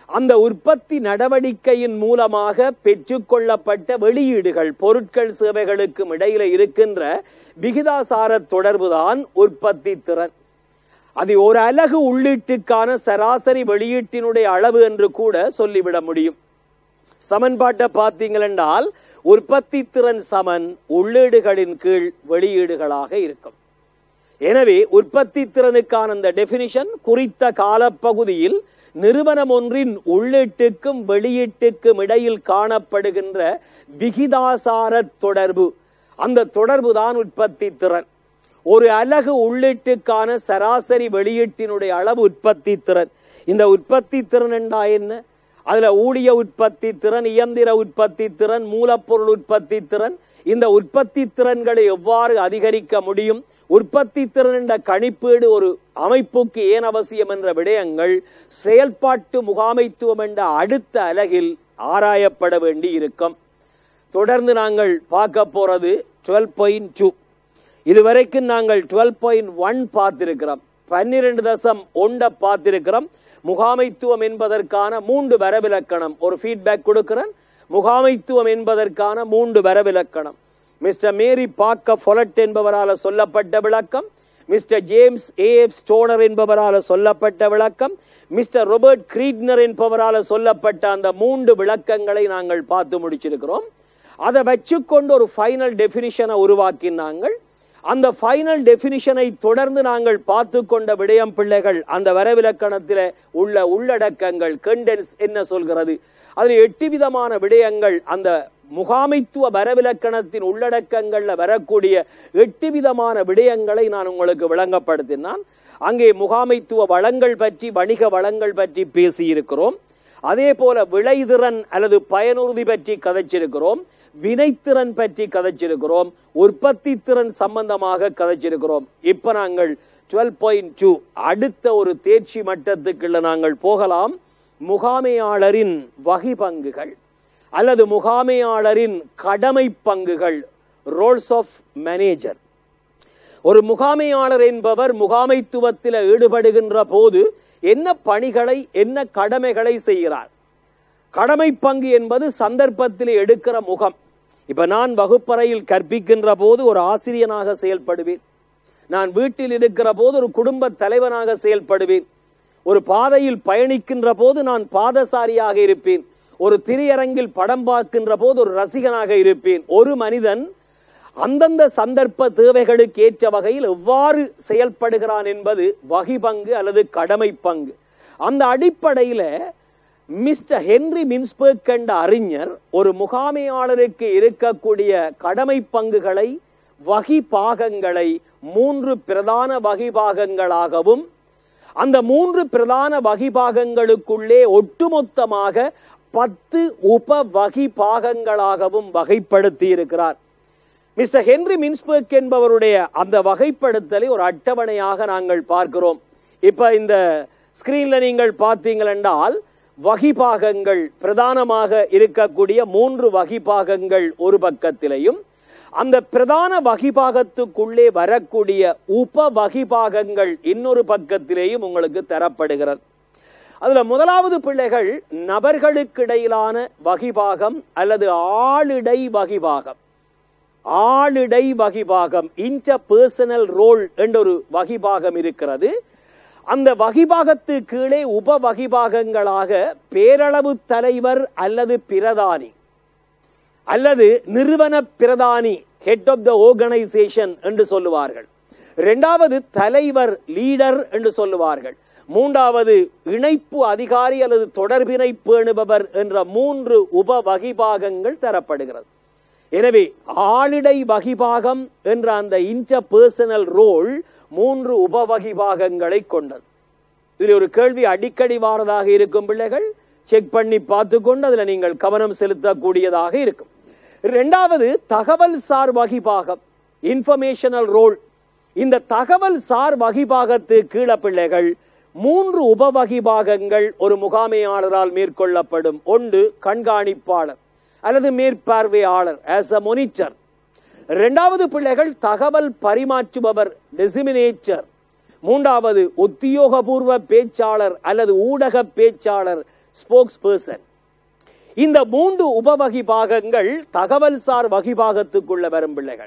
அந்த உற்பத்தி நடவடிக்கையின் மூலமாக பெற்றுக்கொள்ளப்பட்ட வெளியீடுகள், பொருட்கள் சேவைகளுக்கும் இடையில இருக்கின்ற விகிதாசார தொடர்புதான் உற்பத்தி திறன். அது ஒரு அலகு உள்ளீட்டுக்கான சராசரி வெளியீட்டினுடைய அளவு என்று கூட சொல்லிவிட முடியும். சமன்பாட்டை பார்த்தீங்களென்றால் உற்பத்தி திறன் சமன் உள்ளீடுகளின் கீழ் வெளியீடுகளாக இருக்கும். எனவே உற்பத்தி திறனுக்கான அந்த டெபினிஷன் குறித்த காலப்பகுதியில் நிறுவனம் ஒன்றின் உள்ளீட்டுக்கும் வெளியீட்டுக்கும் இடையில் காணப்படுகின்ற விகிதாசார தொடர்பு, அந்த தொடர்பு தான் உற்பத்தி திறன். ஒரு அலகு உள்ளீட்டுக்கான சராசரி வெளியீட்டினுடைய அளவு உற்பத்தி திறன். இந்த உற்பத்தி திறன் என்றா என்ன? அதுல ஊழிய உற்பத்தி திறன், இயந்திர உற்பத்தி திறன், மூலப்பொருள் உற்பத்தி திறன், இந்த உற்பத்தி திறன்களை எவ்வாறு அதிகரிக்க முடியும், உற்பத்தி திறன் என்ற கணிப்பீடு ஒரு அமைப்புக்கு ஏன் அவசியம் என்ற விடயங்கள் செயல்பாட்டு முகாமைத்துவம் என்ற அடுத்த அலகில் ஆராயப்பட வேண்டி இருக்கும். தொடர்ந்து நாங்கள் பார்க்க போறது 12.2. இதுவரைக்கும் நாங்கள் 12.1 பார்த்திருக்கிறோம், 12.1 பார்த்திருக்கிறோம். முகாமைத்துவம் என்பதற்கான 3 வரவிலக்கணம். ஒரு ஃபீட்பேக் கொடுக்கிறேன். முகாமைத்துவம் என்பதற்கான 3 வரவிலக்கணம். மிஸ்டர் மேரி பார்க்க ஃபொலட் என்பவரால் சொல்லப்பட்ட விளக்கம், மிஸ்டர் ஜேம்ஸ் ஏஎஃப் ஸ்டோனர் என்பவரால் சொல்லப்பட்ட விளக்கம், மிஸ்டர் ராபர்ட் கிரீட்னர் என்பவரால் சொல்லப்பட்ட அந்த 3 விளக்கங்களை நாங்கள் பார்த்து முடிச்சிருக்கிறோம். அதை வச்சுக்கொண்டு ஒரு ஃபைனல் டெபினிஷனை உருவாக்கினாங்கள். அந்த ஃபைனல் டெபினிஷனை தொடர்ந்து நாங்கள் பார்த்து கொண்ட விடயம் பிள்ளைகள், அந்த வரவிலக்கணத்தில் உள்ள உள்ளடக்கங்கள், கண்டென்ஸ் என்ன சொல்கிறது, அதில் 8 விதமான விடயங்கள் அந்த முகாமைத்துவ வரவிலக்கணத்தின் உள்ளடக்கங்கள்ல வரக்கூடிய 8 விதமான விடயங்களை நான் உங்களுக்கு விளங்கப்படுத்தினான். அங்கே முகாமைத்துவ வளங்கள் பற்றி, வணிக வளங்கள் பற்றி பேசியிருக்கிறோம். அதே போல விளைதிறன் அல்லது பயனுறுதி பற்றி கதைச்சிருக்கிறோம், வினைத்திறன் பற்றி கதைச்சிருக்கிறோம், உற்பத்தி திறன் சம்பந்தமாக கதைச்சிருக்கிறோம். இப்ப நாங்கள் 12.2 அடுத்த ஒரு தேர்ச்சி மட்டத்துக்குள்ள நாங்கள் போகலாம். முகாமையாளரின் வகை பங்குகள் அல்லது முகாமையாளரின் கடமை பங்குகள், ரோல்ஸ் ஆஃப் மேனேஜர். ஒரு முகாமையாளர் என்பவர் முகாமைத்துவத்தில் ஈடுபடுகின்ற போது என்ன பணிகளை, என்ன கடமைகளை செய்கிறார்? கடமை பங்கு என்பது சந்தர்ப்பத்தில் எடுக்கிற முகம். இப்ப நான் வகுப்பறையில் கற்பிக்கின்ற போது ஒரு ஆசிரியனாக செயல்படுவேன். நான் வீட்டில் இருக்கிற போது ஒரு குடும்ப தலைவனாக செயல்படுவேன். ஒரு பாதையில் பயணிக்கின்ற போது நான் பாதசாரியாக இருப்பேன். ஒரு திரையரங்கில் படம் பார்க்கின்ற போது ஒரு ரசிகனாக இருப்பேன். ஒரு மனிதன் அந்தந்த சந்தர்ப்ப தேவைகளுக்கு ஏற்ற வகையில் எவ்வாறு செயல்படுகிறான் என்பது வகை பங்கு அல்லது கடமை பங்கு. அந்த அடிப்படையில் மிஸ்டர் ஹென்றி மின்ஸ்பர்க் என்ற அறிஞர் ஒரு முகாமையாளருக்கு இருக்கக்கூடிய கடமை பங்குகளை, வகை பாகங்களை 3 பிரதான வகை பாகங்களாகவும், அந்த 3 பிரதான வகை பாகங்களுக்குள்ளே ஒட்டுமொத்தமாக 10 உப வகை பாகங்களாகவும் வகைப்படுத்தி இருக்கிறார். மிஸ்டர் ஹென்றி மின்ஸ்பர்க் என்பவருடைய அந்த வகைப்படுத்தலை ஒரு அட்டவணையாக நாங்கள் பார்க்கிறோம். இப்ப இந்த ஸ்கிரீன்ல நீங்கள் பார்த்தீங்கள் என்றால் வகை பாகங்கள் பிரதானமாக இருக்கக்கூடிய 3 வகை பாகங்கள் ஒரு பக்கத்திலேயும், அந்த பிரதான வகை பாகத்துக்குள்ளே வரக்கூடிய உப வகை பாகங்கள் இன்னொரு பக்கத்திலேயும் உங்களுக்கு தரப்படுகிறது. அதுல முதலாவது பிள்ளைகள் நபர்களுக்கு இடையிலான வகை பாகம் அல்லது ஆளிடை வகை பாகம். ஆளிடை வகை பாகம், இன்டர்பர்சனல் ரோல் என்ற ஒரு வகை பாகம் இருக்கிறது. அந்த வகை பாகத்து கீழே உப வகை பாகங்களாக பேரளவு தலைவர் அல்லது பிரதானி அல்லது நிறுவன பிரதானி, ஹெட் ஆஃப் த ஆர்கனைசேஷன் என்று சொல்லுவார்கள். 2வது தலைவர், லீடர் என்று சொல்லுவார்கள். 3வது இணைப்பு அதிகாரி அல்லது தொடர்பினை பேணுபவர் என்ற 3 உப வகை பாகங்கள் தரப்படுகிறது. எனவே ஆளிடை வகை பாகம் என்ற அந்த இன்டர்பர்சனல் ரோல் 3 உப வகை பாகங்களை கொண்டது. இதில் ஒரு கேள்வி அடிக்கடி வாரதாக இருக்கும் பிள்ளைகள், செக் பண்ணி பார்த்துக்கொண்டு அதில் நீங்கள் கவனம் செலுத்தக்கூடியதாக இருக்கும். 2வது தகவல் சார் வகை பாகம், இன்ஃபர்மேஷனல் ரோல். இந்த தகவல் சார் வகை பாகத்து கீழே பிள்ளைகள் 3 உப வகை பாகங்கள் ஒரு முகாமையாளரால் மேற்கொள்ளப்படும். 1 கண்காணிப்பாளர் அல்லது மேற்பார்வையாளர், as a monitor. 2வது பிள்ளைகள் தகவல் பரிமாற்றுபவர், டிசிமினேட்டர். 3வது உத்தியோகபூர்வ பேச்சாளர் அல்லது ஊடக பேச்சாளர், ஸ்போக்ஸ் பர்சன். இந்த 3 உபவகிபாகங்கள் தகவல் சார் வகிபாகத்துக்குள்ள வரும் பிள்ளைகள்.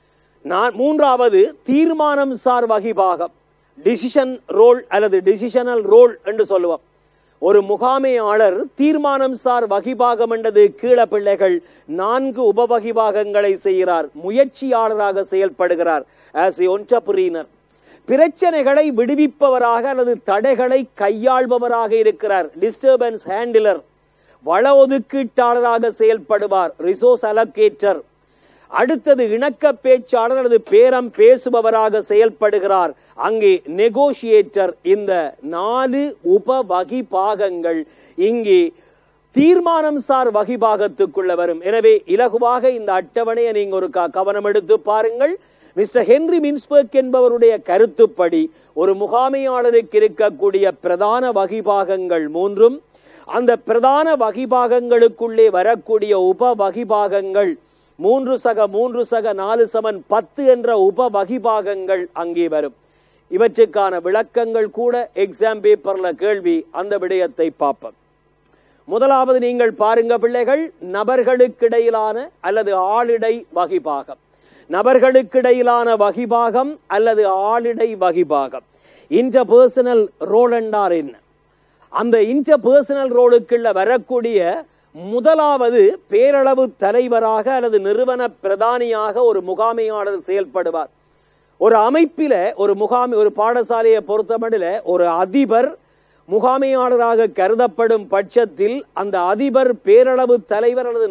மூன்றாவது தீர்மானம் சார் வகிபாகம், டிசிஷன் ரோல் அல்லது டிசிஷனல் ரோல் என்று சொல்லுவோம். ஒரு முகாமையாளர் தீர்மானம் சார் வகிபாகம் என்றது கீழே பிள்ளைகள் 4 உபவகிபாகங்களை செய்கிறார். முயற்சியாளராக செயல்படுகிறார். as a entrepreneur. பிரச்சனைகளை விடுவிப்பவராக அல்லது தடைகளை கையாள்பவராக இருக்கிறார். Disturbance handler. வள ஒதுக்கீட்டாளராக செயல்படுவார். Resource allocator. அடுத்தது இணக்க பேச்சாளர் அல்லது பேரம் பேசுபவராக செயல்படுகிறார். அங்கே நெகோசியேட்டர். இந்த 4 உபவகிபாகங்கள் இங்கே தீர்மானம் சார் வகிபாகத்துக்குள்ள வரும். எனவே இலகுவாக இந்த அட்டவணையை நீங்க ஒரு கவனம் எடுத்து பாருங்கள். மிஸ்டர் ஹென்றி மின்ஸ்பர்க் என்பவருடைய கருத்துப்படி ஒரு முகாமையாளருக்கு இருக்கக்கூடிய பிரதான வகிபாகங்கள் 3, அந்த பிரதான வகிபாகங்களுக்குள்ளே வரக்கூடிய உப வகிபாகங்கள் 3 சக 3 சக 4 சமன் 10 என்ற உப வகிபாகங்கள் அங்கே வரும். இவற்றுக்கான விளக்கங்கள் கூட எக்ஸாம் பேப்பர்ல கேள்வி. அந்த விடயத்தை பார்ப்போம். முதலாவது நீங்கள் பாருங்க பிள்ளைகள், நபர்களுக்கிடையிலான அல்லது ஆளிடை வகிபாகம். நபர்களுக்கிடையிலான வகிபாகம் அல்லது ஆளிடை வகிபாகம். இன்டர்பர்சனல் ரோல் என்றால் என்ன? அந்த இன்டர்பர்சனல் ரோலுக்குள்ள வரக்கூடிய முதலாவது பேரளவு தலைவராக அல்லது நிறுவன பிரதானியாக ஒரு முகாமையாளர் செயல்படுவார். ஒரு அமைப்பில ஒரு பாடசாலையை பொறுத்தமட்டில் ஒரு அதிபர் முகாமையாளராக கருதப்படும் பட்சத்தில் அந்த அதிபர் பேரளவு தலைவர் அல்லது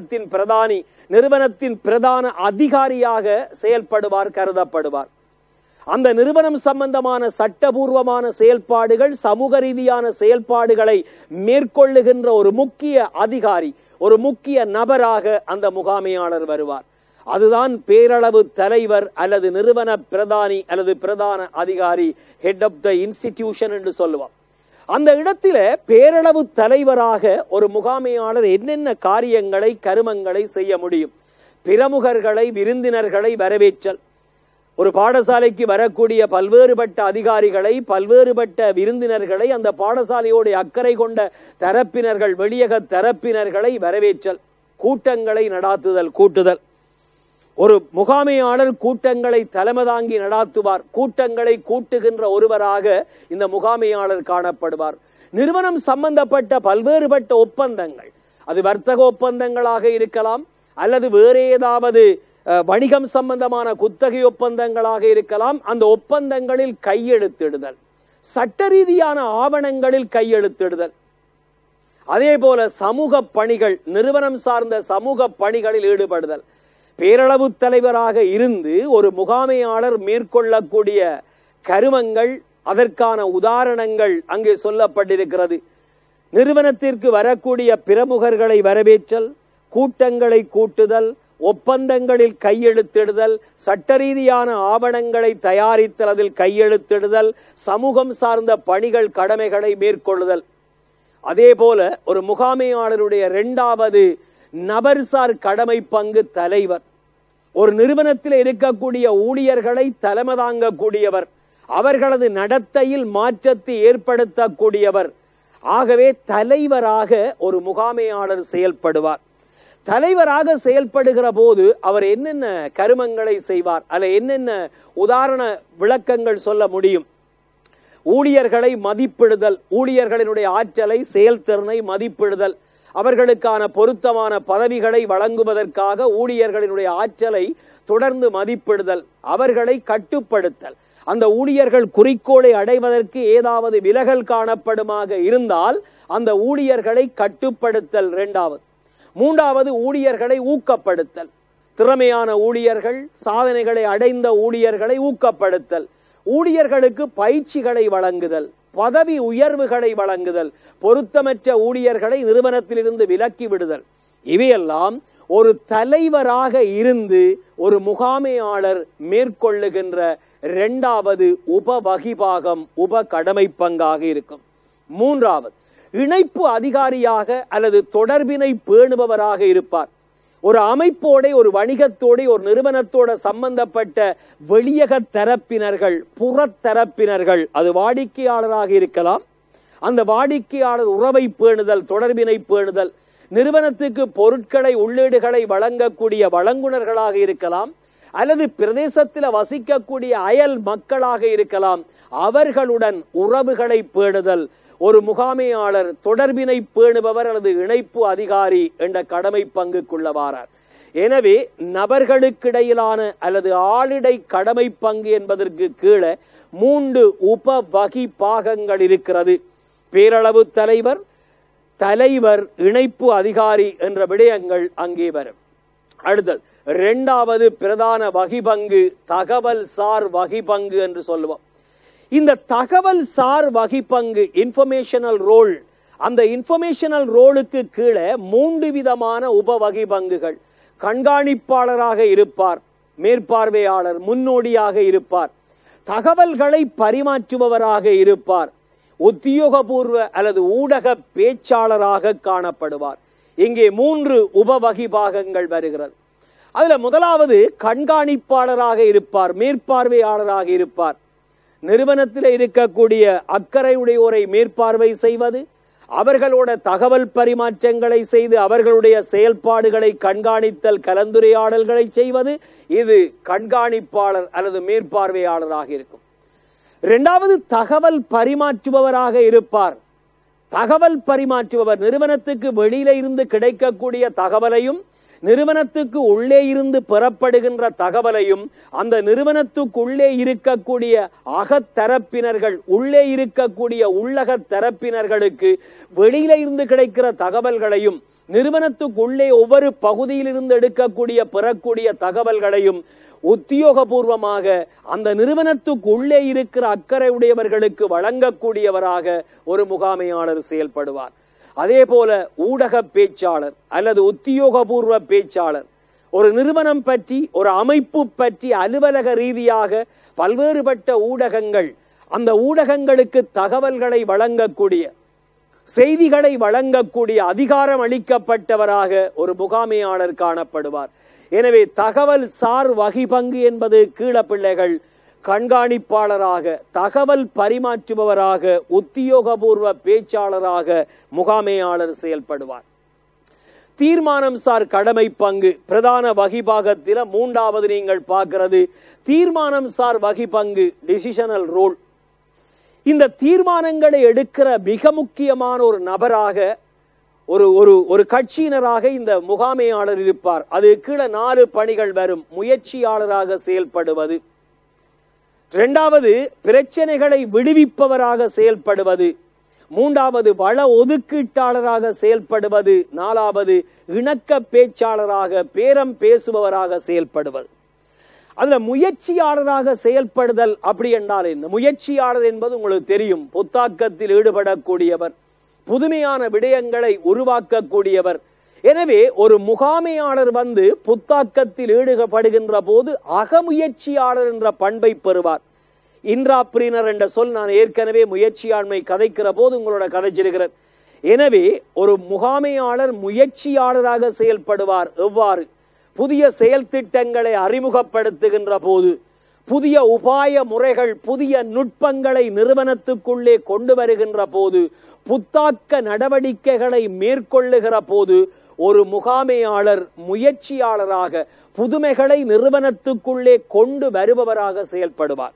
நிறுவனத்தின் பிரதான அதிகாரியாக செயல்படுவார், கருதப்படுவார். அந்த நிறுவனம் சம்பந்தமான சட்டபூர்வமான செயல்பாடுகள், சமூக ரீதியான செயல்பாடுகளை மேற்கொள்ளுகின்ற ஒரு முக்கிய அதிகாரி, ஒரு முக்கிய நபராக அந்த முகாமையாளர் வருவார். அதுதான் பேரளவு தலைவர் அல்லது நிறுவன பிரதானி அல்லது பிரதான அதிகாரி, ஹெட் ஆஃப் த இன்ஸ்டிடியூஷன் என்று சொல்லுவார். அந்த இடத்தில பேரளவு தலைவராக ஒரு முகாமையாளர் என்னென்ன காரியங்களை கருமங்களை செய்ய முடியும்? பிரமுகர்களை, விருந்தினர்களை வரவேற்றல். ஒரு பாடசாலைக்கு வரக்கூடிய பல்வேறுபட்ட அதிகாரிகளை, பல்வேறுபட்ட விருந்தினர்களை, அந்த பாடசாலையோடு அக்கறை கொண்ட தரப்பினர்கள், வெளியக தரப்பினர்களை வரவேற்றல். கூட்டங்களை கூட்டுதல். ஒரு முகாமையாளர் கூட்டங்களை தலைமை தாங்கி நடாத்துவார். கூட்டங்களை கூட்டுகின்ற ஒருவராக இந்த முகாமையாளர் காணப்படுவார். நிறுவனம் சம்பந்தப்பட்ட பல்வேறுபட்ட ஒப்பந்தங்கள், அது வர்த்தக ஒப்பந்தங்களாக இருக்கலாம் அல்லது வேறு ஏதாவது வணிகம் சம்பந்தமான குத்தகை ஒப்பந்தங்களாக இருக்கலாம். அந்த ஒப்பந்தங்களில் கையெழுத்திடுதல், சட்ட ரீதியான ஆவணங்களில் கையெழுத்திடுதல். அதே போல சமூக பணிகள், நிறுவனம் சார்ந்த சமூக பணிகளில் ஈடுபடுதல். பேரளவு தலைவராக இருந்து ஒரு முகாமையாளர் மேற்கொள்ளக்கூடிய கருமங்கள், அதற்கான உதாரணங்கள் அங்கே சொல்லப்பட்டிருக்கிறது. நிறுவனத்திற்கு வரக்கூடிய பிரமுகர்களை வரவேற்றல், கூட்டங்களை கூட்டுதல், ஒப்பந்தங்களில் கையெழுத்திடுதல், சட்ட ரீதியான ஆவணங்களை தயாரித்தல், அதில் கையெழுத்திடுதல், சமூகம் சார்ந்த பணிகள், கடமைகளை மேற்கொள்ளுதல். அதே போல ஒரு முகாமையாளருடைய 2வது நபர்சார் கடமை பங்கு தலைவர். ஒரு நிறுவனத்தில் இருக்கக்கூடிய ஊழியர்களை தலைமை தாங்கக்கூடியவர், அவர்களது நடத்தையில் மாற்றத்தை ஏற்படுத்தக்கூடியவர். ஆகவே தலைவராக ஒரு முகாமையாளர் செயல்படுவார். தலைவராக செயல்படுகிற போது அவர் என்னென்ன கருமங்களை செய்வார், அல்ல என்னென்ன உதாரண விளக்கங்கள் சொல்ல முடியும்? ஊழியர்களை மதிப்பிடுதல், ஊழியர்களினுடைய ஆற்றலை, செயல்திறனை மதிப்பிடுதல், அவர்களுக்கான பொருத்தமான பதவிகளை வழங்குவதற்காக ஊழியர்களினுடைய ஆற்றலை தொடர்ந்து மதிப்பிடுதல், அவர்களை கட்டுப்படுத்தல். அந்த ஊழியர்கள் குறிக்கோளை அடைவதற்கு ஏதாவது விலகல் காணப்படுமாக இருந்தால் அந்த ஊழியர்களை கட்டுப்படுத்தல் 2வது. 3வது ஊழியர்களை ஊக்கப்படுத்தல். திறமையான ஊழியர்கள், சாதனைகளை அடைந்த ஊழியர்களை ஊக்கப்படுத்தல். ஊழியர்களுக்கு பயிற்சிகளை வழங்குதல், பதவி உயர்வுகளை வழங்குதல், பொருத்தமற்ற ஊழியர்களை நிறுவனத்திலிருந்து விலக்கி விடுதல். இவையெல்லாம் ஒரு தலைவராக இருந்து ஒரு முகாமையாளர் மேற்கொள்ளுகின்ற 2வது உபவகிபாகம், உப கடமை பங்காக இருக்கும். 3வது இணைப்பு அதிகாரியாக அல்லது தொடர்பினை பேணுபவராக இருப்பார். ஒரு அமைப்போட, ஒரு வணிகத்தோட, ஒரு நிறுவனத்தோட சம்பந்தப்பட்ட வெளியக தரப்பினர்கள், புறத்தரப்பினர்கள், அது வாடிக்கையாளராக இருக்கலாம் அந்த வாடிக்கையாளர் உறவை பேணுதல், தொடர்பினை பேணுதல், நிறுவனத்துக்கு பொருட்களை உள்ளீடுகளை வழங்கக்கூடிய வழங்குனர்களாக இருக்கலாம், அல்லது பிரதேசத்தில் வசிக்கக்கூடிய அயல் மக்களாக இருக்கலாம், அவர்களுடன் உறவுகளை பேணுதல். ஒரு முகாமையாளர் தொடர்பினை பேணுபவர் அல்லது இணைப்பு அதிகாரி என்ற கடமை பங்குக்குள்ளவாரார். எனவே நபர்களுக்கிடையிலான அல்லது ஆளிடை கடமை பங்கு என்பதற்கு கீழே 3 உப வகி பாகங்கள் இருக்கிறது. பேரளவு தலைவர், தலைவர், இணைப்பு அதிகாரி என்ற விடயங்கள் அங்கே வரும். அடுத்தது 2வது பிரதான வகி பங்கு தகவல் சார் வகி பங்கு என்று சொல்லுவோம். இந்த தகவல் சார் வகி பங்கு இன்ஃபர்மேஷனல் ரோல், அந்த இன்ஃபர்மேஷனல் ரோலுக்கு கீழே 3 விதமான உப வகி பங்குகள். கண்காணிப்பாளராக இருப்பார், மேற்பார்வையாளர், முன்னோடியாக இருப்பார், தகவல்களை பரிமாற்றுபவராக இருப்பார், உத்தியோகபூர்வ அல்லது ஊடக பேச்சாளராக காணப்படுவார். இங்கே 3 உப வகி பாகங்கள் வருகிறது. அதுல முதலாவது கண்காணிப்பாளராக இருப்பார், மேற்பார்வையாளராக இருப்பார். நிறுவனத்தில் இருக்கக்கூடிய அக்கறையுடையோரை மேற்பார்வை செய்வது, அவர்களோட தகவல் பரிமாற்றங்களை செய்து அவர்களுடைய செயல்பாடுகளை கண்காணித்தல், கலந்துரையாடல்களை செய்வது, இது கண்காணிப்பாளர் அல்லது மேற்பார்வையாளராக இருக்கும். 2வது தகவல் பரிமாற்றுபவராக இருப்பார். தகவல் பரிமாற்றுபவர் நிறுவனத்துக்கு வெளியில இருந்து கிடைக்கக்கூடிய தகவலையும் நிறுவனத்துக்கு உள்ளே இருந்து பெறப்படுகின்ற தகவலையும் அந்த நிறுவனத்துக்குள்ளே இருக்கக்கூடிய அகத்தரப்பினர்கள், உள்ளே இருக்கக்கூடிய உள்ளக தரப்பினர்களுக்கு வெளியில இருந்து கிடைக்கிற தகவல்களையும் நிறுவனத்துக்குள்ளே ஒவ்வொரு பகுதியிலிருந்து எடுக்கக்கூடிய பெறக்கூடிய தகவல்களையும் உத்தியோகபூர்வமாக அந்த நிறுவனத்துக்கு உள்ளே இருக்கிற அக்கறை உடையவர்களுக்கு வழங்கக்கூடியவராக ஒரு முகாமையாளர் செயல்படுவார். அதே போல ஊடக பேச்சாளர் அல்லது உத்தியோகபூர்வ பேச்சாளர் ஒரு நிறுவனம் பற்றி, ஒரு அமைப்பு பற்றி அலுவலக ரீதியாக பல்வேறுபட்ட ஊடகங்கள், அந்த ஊடகங்களுக்கு தகவல்களை வழங்கக்கூடிய, செய்திகளை வழங்கக்கூடிய அதிகாரம் அளிக்கப்பட்டவராக ஒரு முகாமையாளர் காணப்படுவார். எனவே தகவல் சார் வகி பங்கு என்பது கீழ பிள்ளைகள் கண்காணிப்பாளராக, தகவல் பரிமாற்றுபவராக, உத்தியோகபூர்வ பேச்சாளராக முகாமையாளர் செயல்படுவார். தீர்மானம் சார் கடமை பங்கு பிரதான வகி பாகத்தில 3வது நீங்கள் பார்க்கிறது தீர்மானம் சார் வகி பங்கு, டிசிஷனல் ரோல். இந்த தீர்மானங்களை எடுக்கிற மிக முக்கியமான ஒரு நபராக, ஒரு கட்சியினராக இந்த முகாமையாளர் இருப்பார். அது கீழே 4 பணிகள் வரும். முயற்சியாளராக செயல்படுவது, 2வது பிரச்சனைகளை விடுவிப்பவராக செயல்படுவது, 3வது வள ஒதுக்கீட்டாளராக செயல்படுவது, 4வது இணக்க பேச்சாளராக, பேரம் பேசுபவராக செயல்படுவது. அதுல முயற்சியாளராக செயல்படுதல் அப்படி என்றால் என்ன? முயற்சியாளர் என்பது உங்களுக்கு தெரியும், புத்தாக்கத்தில் ஈடுபடக்கூடியவர், புதுமையான விடயங்களை உருவாக்கக்கூடியவர். எனவே ஒரு முகாமையாளர் புத்தாக்கத்தில் ஈடுபடுகின்ற போது அகமுயற்சியாளர் என்ற பண்பை பெறுவார். இன்ட்ராப்ரீனர் என்ற சொல் நான் ஏற்கனவே முயற்சியாண்மை கதைக்கிற போது உங்களோட கதைச்சிருக்கிறேன். எனவே ஒரு முகாமையாளர் முயற்சியாளராக செயல்படுவார். எவ்வாறு? புதிய செயல் திட்டங்களை அறிமுகப்படுத்துகின்ற போது, புதிய உபாய முறைகள், புதிய நுட்பங்களை நிறுவனத்துக்குள்ளே கொண்டு வருகின்ற போது, புத்தாக்க நடவடிக்கைகளை மேற்கொள்ளுகிற போது ஒரு முகாமையாளர் முயற்சியாளராக புதுமைகளை நிறுவனத்துக்குள்ளே கொண்டு வருபவராக செயல்படுவார்.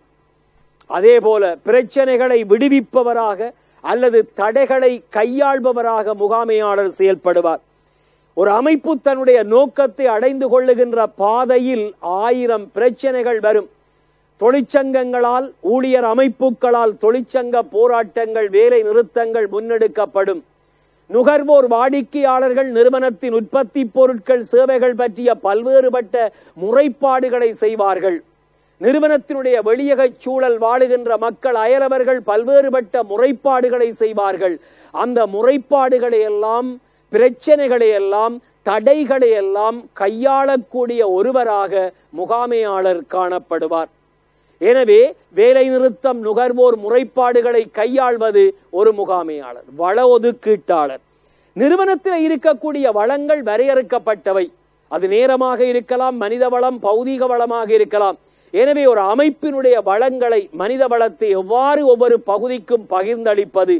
அதே போல பிரச்சனைகளை விடுவிப்பவராக அல்லது தடைகளை கையாள்பவராக முகாமையாளர் செயல்படுவார். ஒரு அமைப்பு தன்னுடைய நோக்கத்தை அடைந்து கொள்ளுகின்ற பாதையில் 1000 பிரச்சனைகள் வரும். தொழிற்சங்கங்களால், ஊழியர் அமைப்புகளால் தொழிற்சங்க போராட்டங்கள், வேலை நிறுத்தங்கள் முன்னெடுக்கப்படும். நுகர்வோர் வாடிக்கையாளர்கள் நிறுவனத்தின் உற்பத்தி பொருட்கள், சேவைகள் பற்றிய பல்வேறுபட்ட முறைப்பாடுகளை செய்வார்கள். நிறுவனத்தினுடைய வெளியக சூழல் வாழுகின்ற மக்கள், அயலவர்கள் பல்வேறுபட்ட முறைப்பாடுகளை செய்வார்கள். அந்த முறைப்பாடுகளை எல்லாம், பிரச்சனைகளை எல்லாம், தடைகளை எல்லாம் கையாளக்கூடிய ஒருவராக முகாமையாளர் காணப்படுவார். எனவே வேலை நிறுத்தம், நுகர்வோர் முறைப்பாடுகளை கையாள்வது ஒரு முகாமையாளர். வள ஒதுக்கீட்டாளர். நிறுவனத்தில் இருக்கக்கூடிய வளங்கள் வரையறுக்கப்பட்டவை. அது நேரமாக இருக்கலாம், மனித வளம், பௌதீக வளமாக இருக்கலாம். எனவே ஒரு அமைப்பினுடைய வளங்களை, மனித வளத்தை எவ்வாறு ஒவ்வொரு பகுதிக்கும் பகிர்ந்தளிப்பது,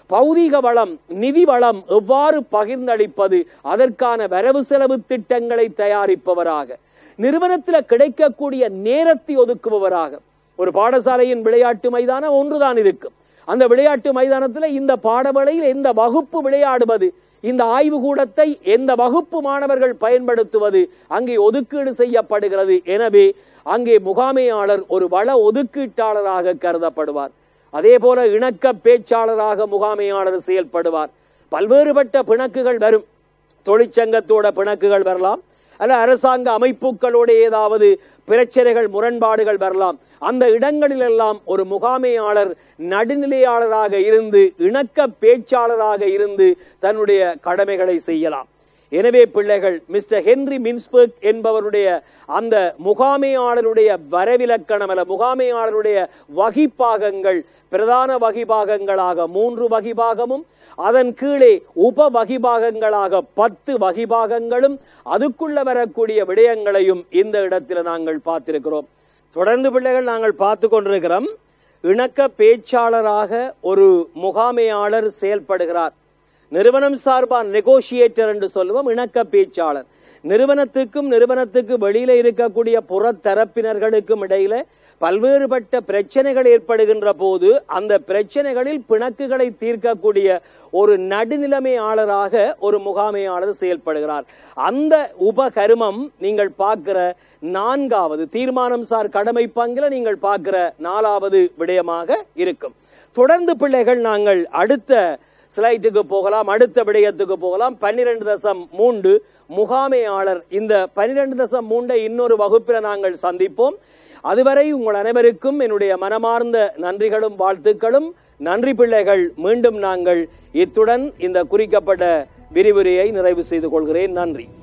பௌதிக வளம், நிதி வளம் எவ்வாறு பகிர்ந்தளிப்பது, அதற்கான வரவு செலவு திட்டங்களை தயாரிப்பவராக, நிறுவனத்தில் கிடைக்கக்கூடிய நேரத்தை ஒதுக்குபவராக. ஒரு பாடசாலையின் விளையாட்டு மைதானம் ஒன்றுதான் இருக்கும். அந்த விளையாட்டு மைதானத்தில் இந்த பாடவேளையில் எந்த வகுப்பு விளையாடுவது, இந்த ஆய்வு கூடத்தை எந்த வகுப்பு மாணவர்கள் பயன்படுத்துவது அங்கே ஒதுக்கீடு செய்யப்படுகிறது. எனவே அங்கே முகாமையாளர் ஒரு வள ஒதுக்கீட்டாளராக கருதப்படுவார். அதே போல இணக்க பேச்சாளராக முகாமையாளர் செயல்படுவார். பல்வேறுபட்ட பிணக்குகள் வரும். தொழிற்சங்கத்தோட பிணக்குகள் வரலாம், அல்ல அரசாங்க அமைப்புகளோட ஏதாவது பிரச்சனைகள், முரண்பாடுகள் வரலாம். அந்த இடங்களிலெல்லாம் ஒரு முகாமையாளர் நடுநிலையாளராக இருந்து, இணக்க பேச்சாளராக இருந்து தன்னுடைய கடமைகளை செய்யலாம். எனவே பிள்ளைகள், மிஸ்டர் ஹென்றி மின்ஸ்பர்க் என்பவருடைய அந்த முகாமையாளருடைய வரவிலக்கணம் அல்ல, முகாமையாளருடைய வகிப்பாகங்கள் பிரதான வகிபாகங்களாக 3 வகிபாகமும், அதன் கீழே உப வகிபாகங்களாக 10 வகிபாகங்களும், அதுக்குள்ள வரக்கூடிய விடயங்களையும் இந்த இடத்தில் நாங்கள் பார்த்திருக்கிறோம். தொடர்ந்து பிள்ளைகள் நாங்கள் பார்த்து கொண்டிருக்கிறோம். இணக்க பேச்சாளராக ஒரு முகாமையாளர் செயல்படுகிறார். நிறுவனம் சார்பான நெகோசியேட்டர் என்று சொல்லுவோம் இணக்க பேச்சாளர். நிறுவனத்துக்கு வெளியில இருக்கக்கூடிய புற தரப்பினர்களுக்கும் இடையில பல்வேறுபட்ட பிரச்சனைகள் ஏற்படுகின்ற போது அந்த பிரச்சனைகளில் பிணக்குகளை தீர்க்கக்கூடிய ஒரு நடுநிலைமையாளராக ஒரு முகாமையாளர் செயல்படுகிறார். அந்த உபகருமம் நீங்கள் பார்க்கிற 4வது தீர்மானம் சார் கடமை பங்கில நீங்கள் பார்க்கிற 4வது விடயமாக இருக்கும். தொடர்ந்து பிள்ளைகள் நாங்கள் அடுத்த ஸ்லைட்டுக்கு போகலாம், அடுத்த விடயத்துக்கு போகலாம். 12.3 முகாமையாளர். இந்த 12.3 இன்னொரு வகுப்பில் நாங்கள் சந்திப்போம். அதுவரை உங்கள் அனைவருக்கும் என்னுடைய மனமார்ந்த நன்றிகளும் வாழ்த்துக்களும். நன்றி பிள்ளைகள். மீண்டும் நாங்கள் இத்துடன் இந்த குறிக்கப்பட்ட விரிவுரையை நிறைவு செய்து கொள்கிறேன். நன்றி.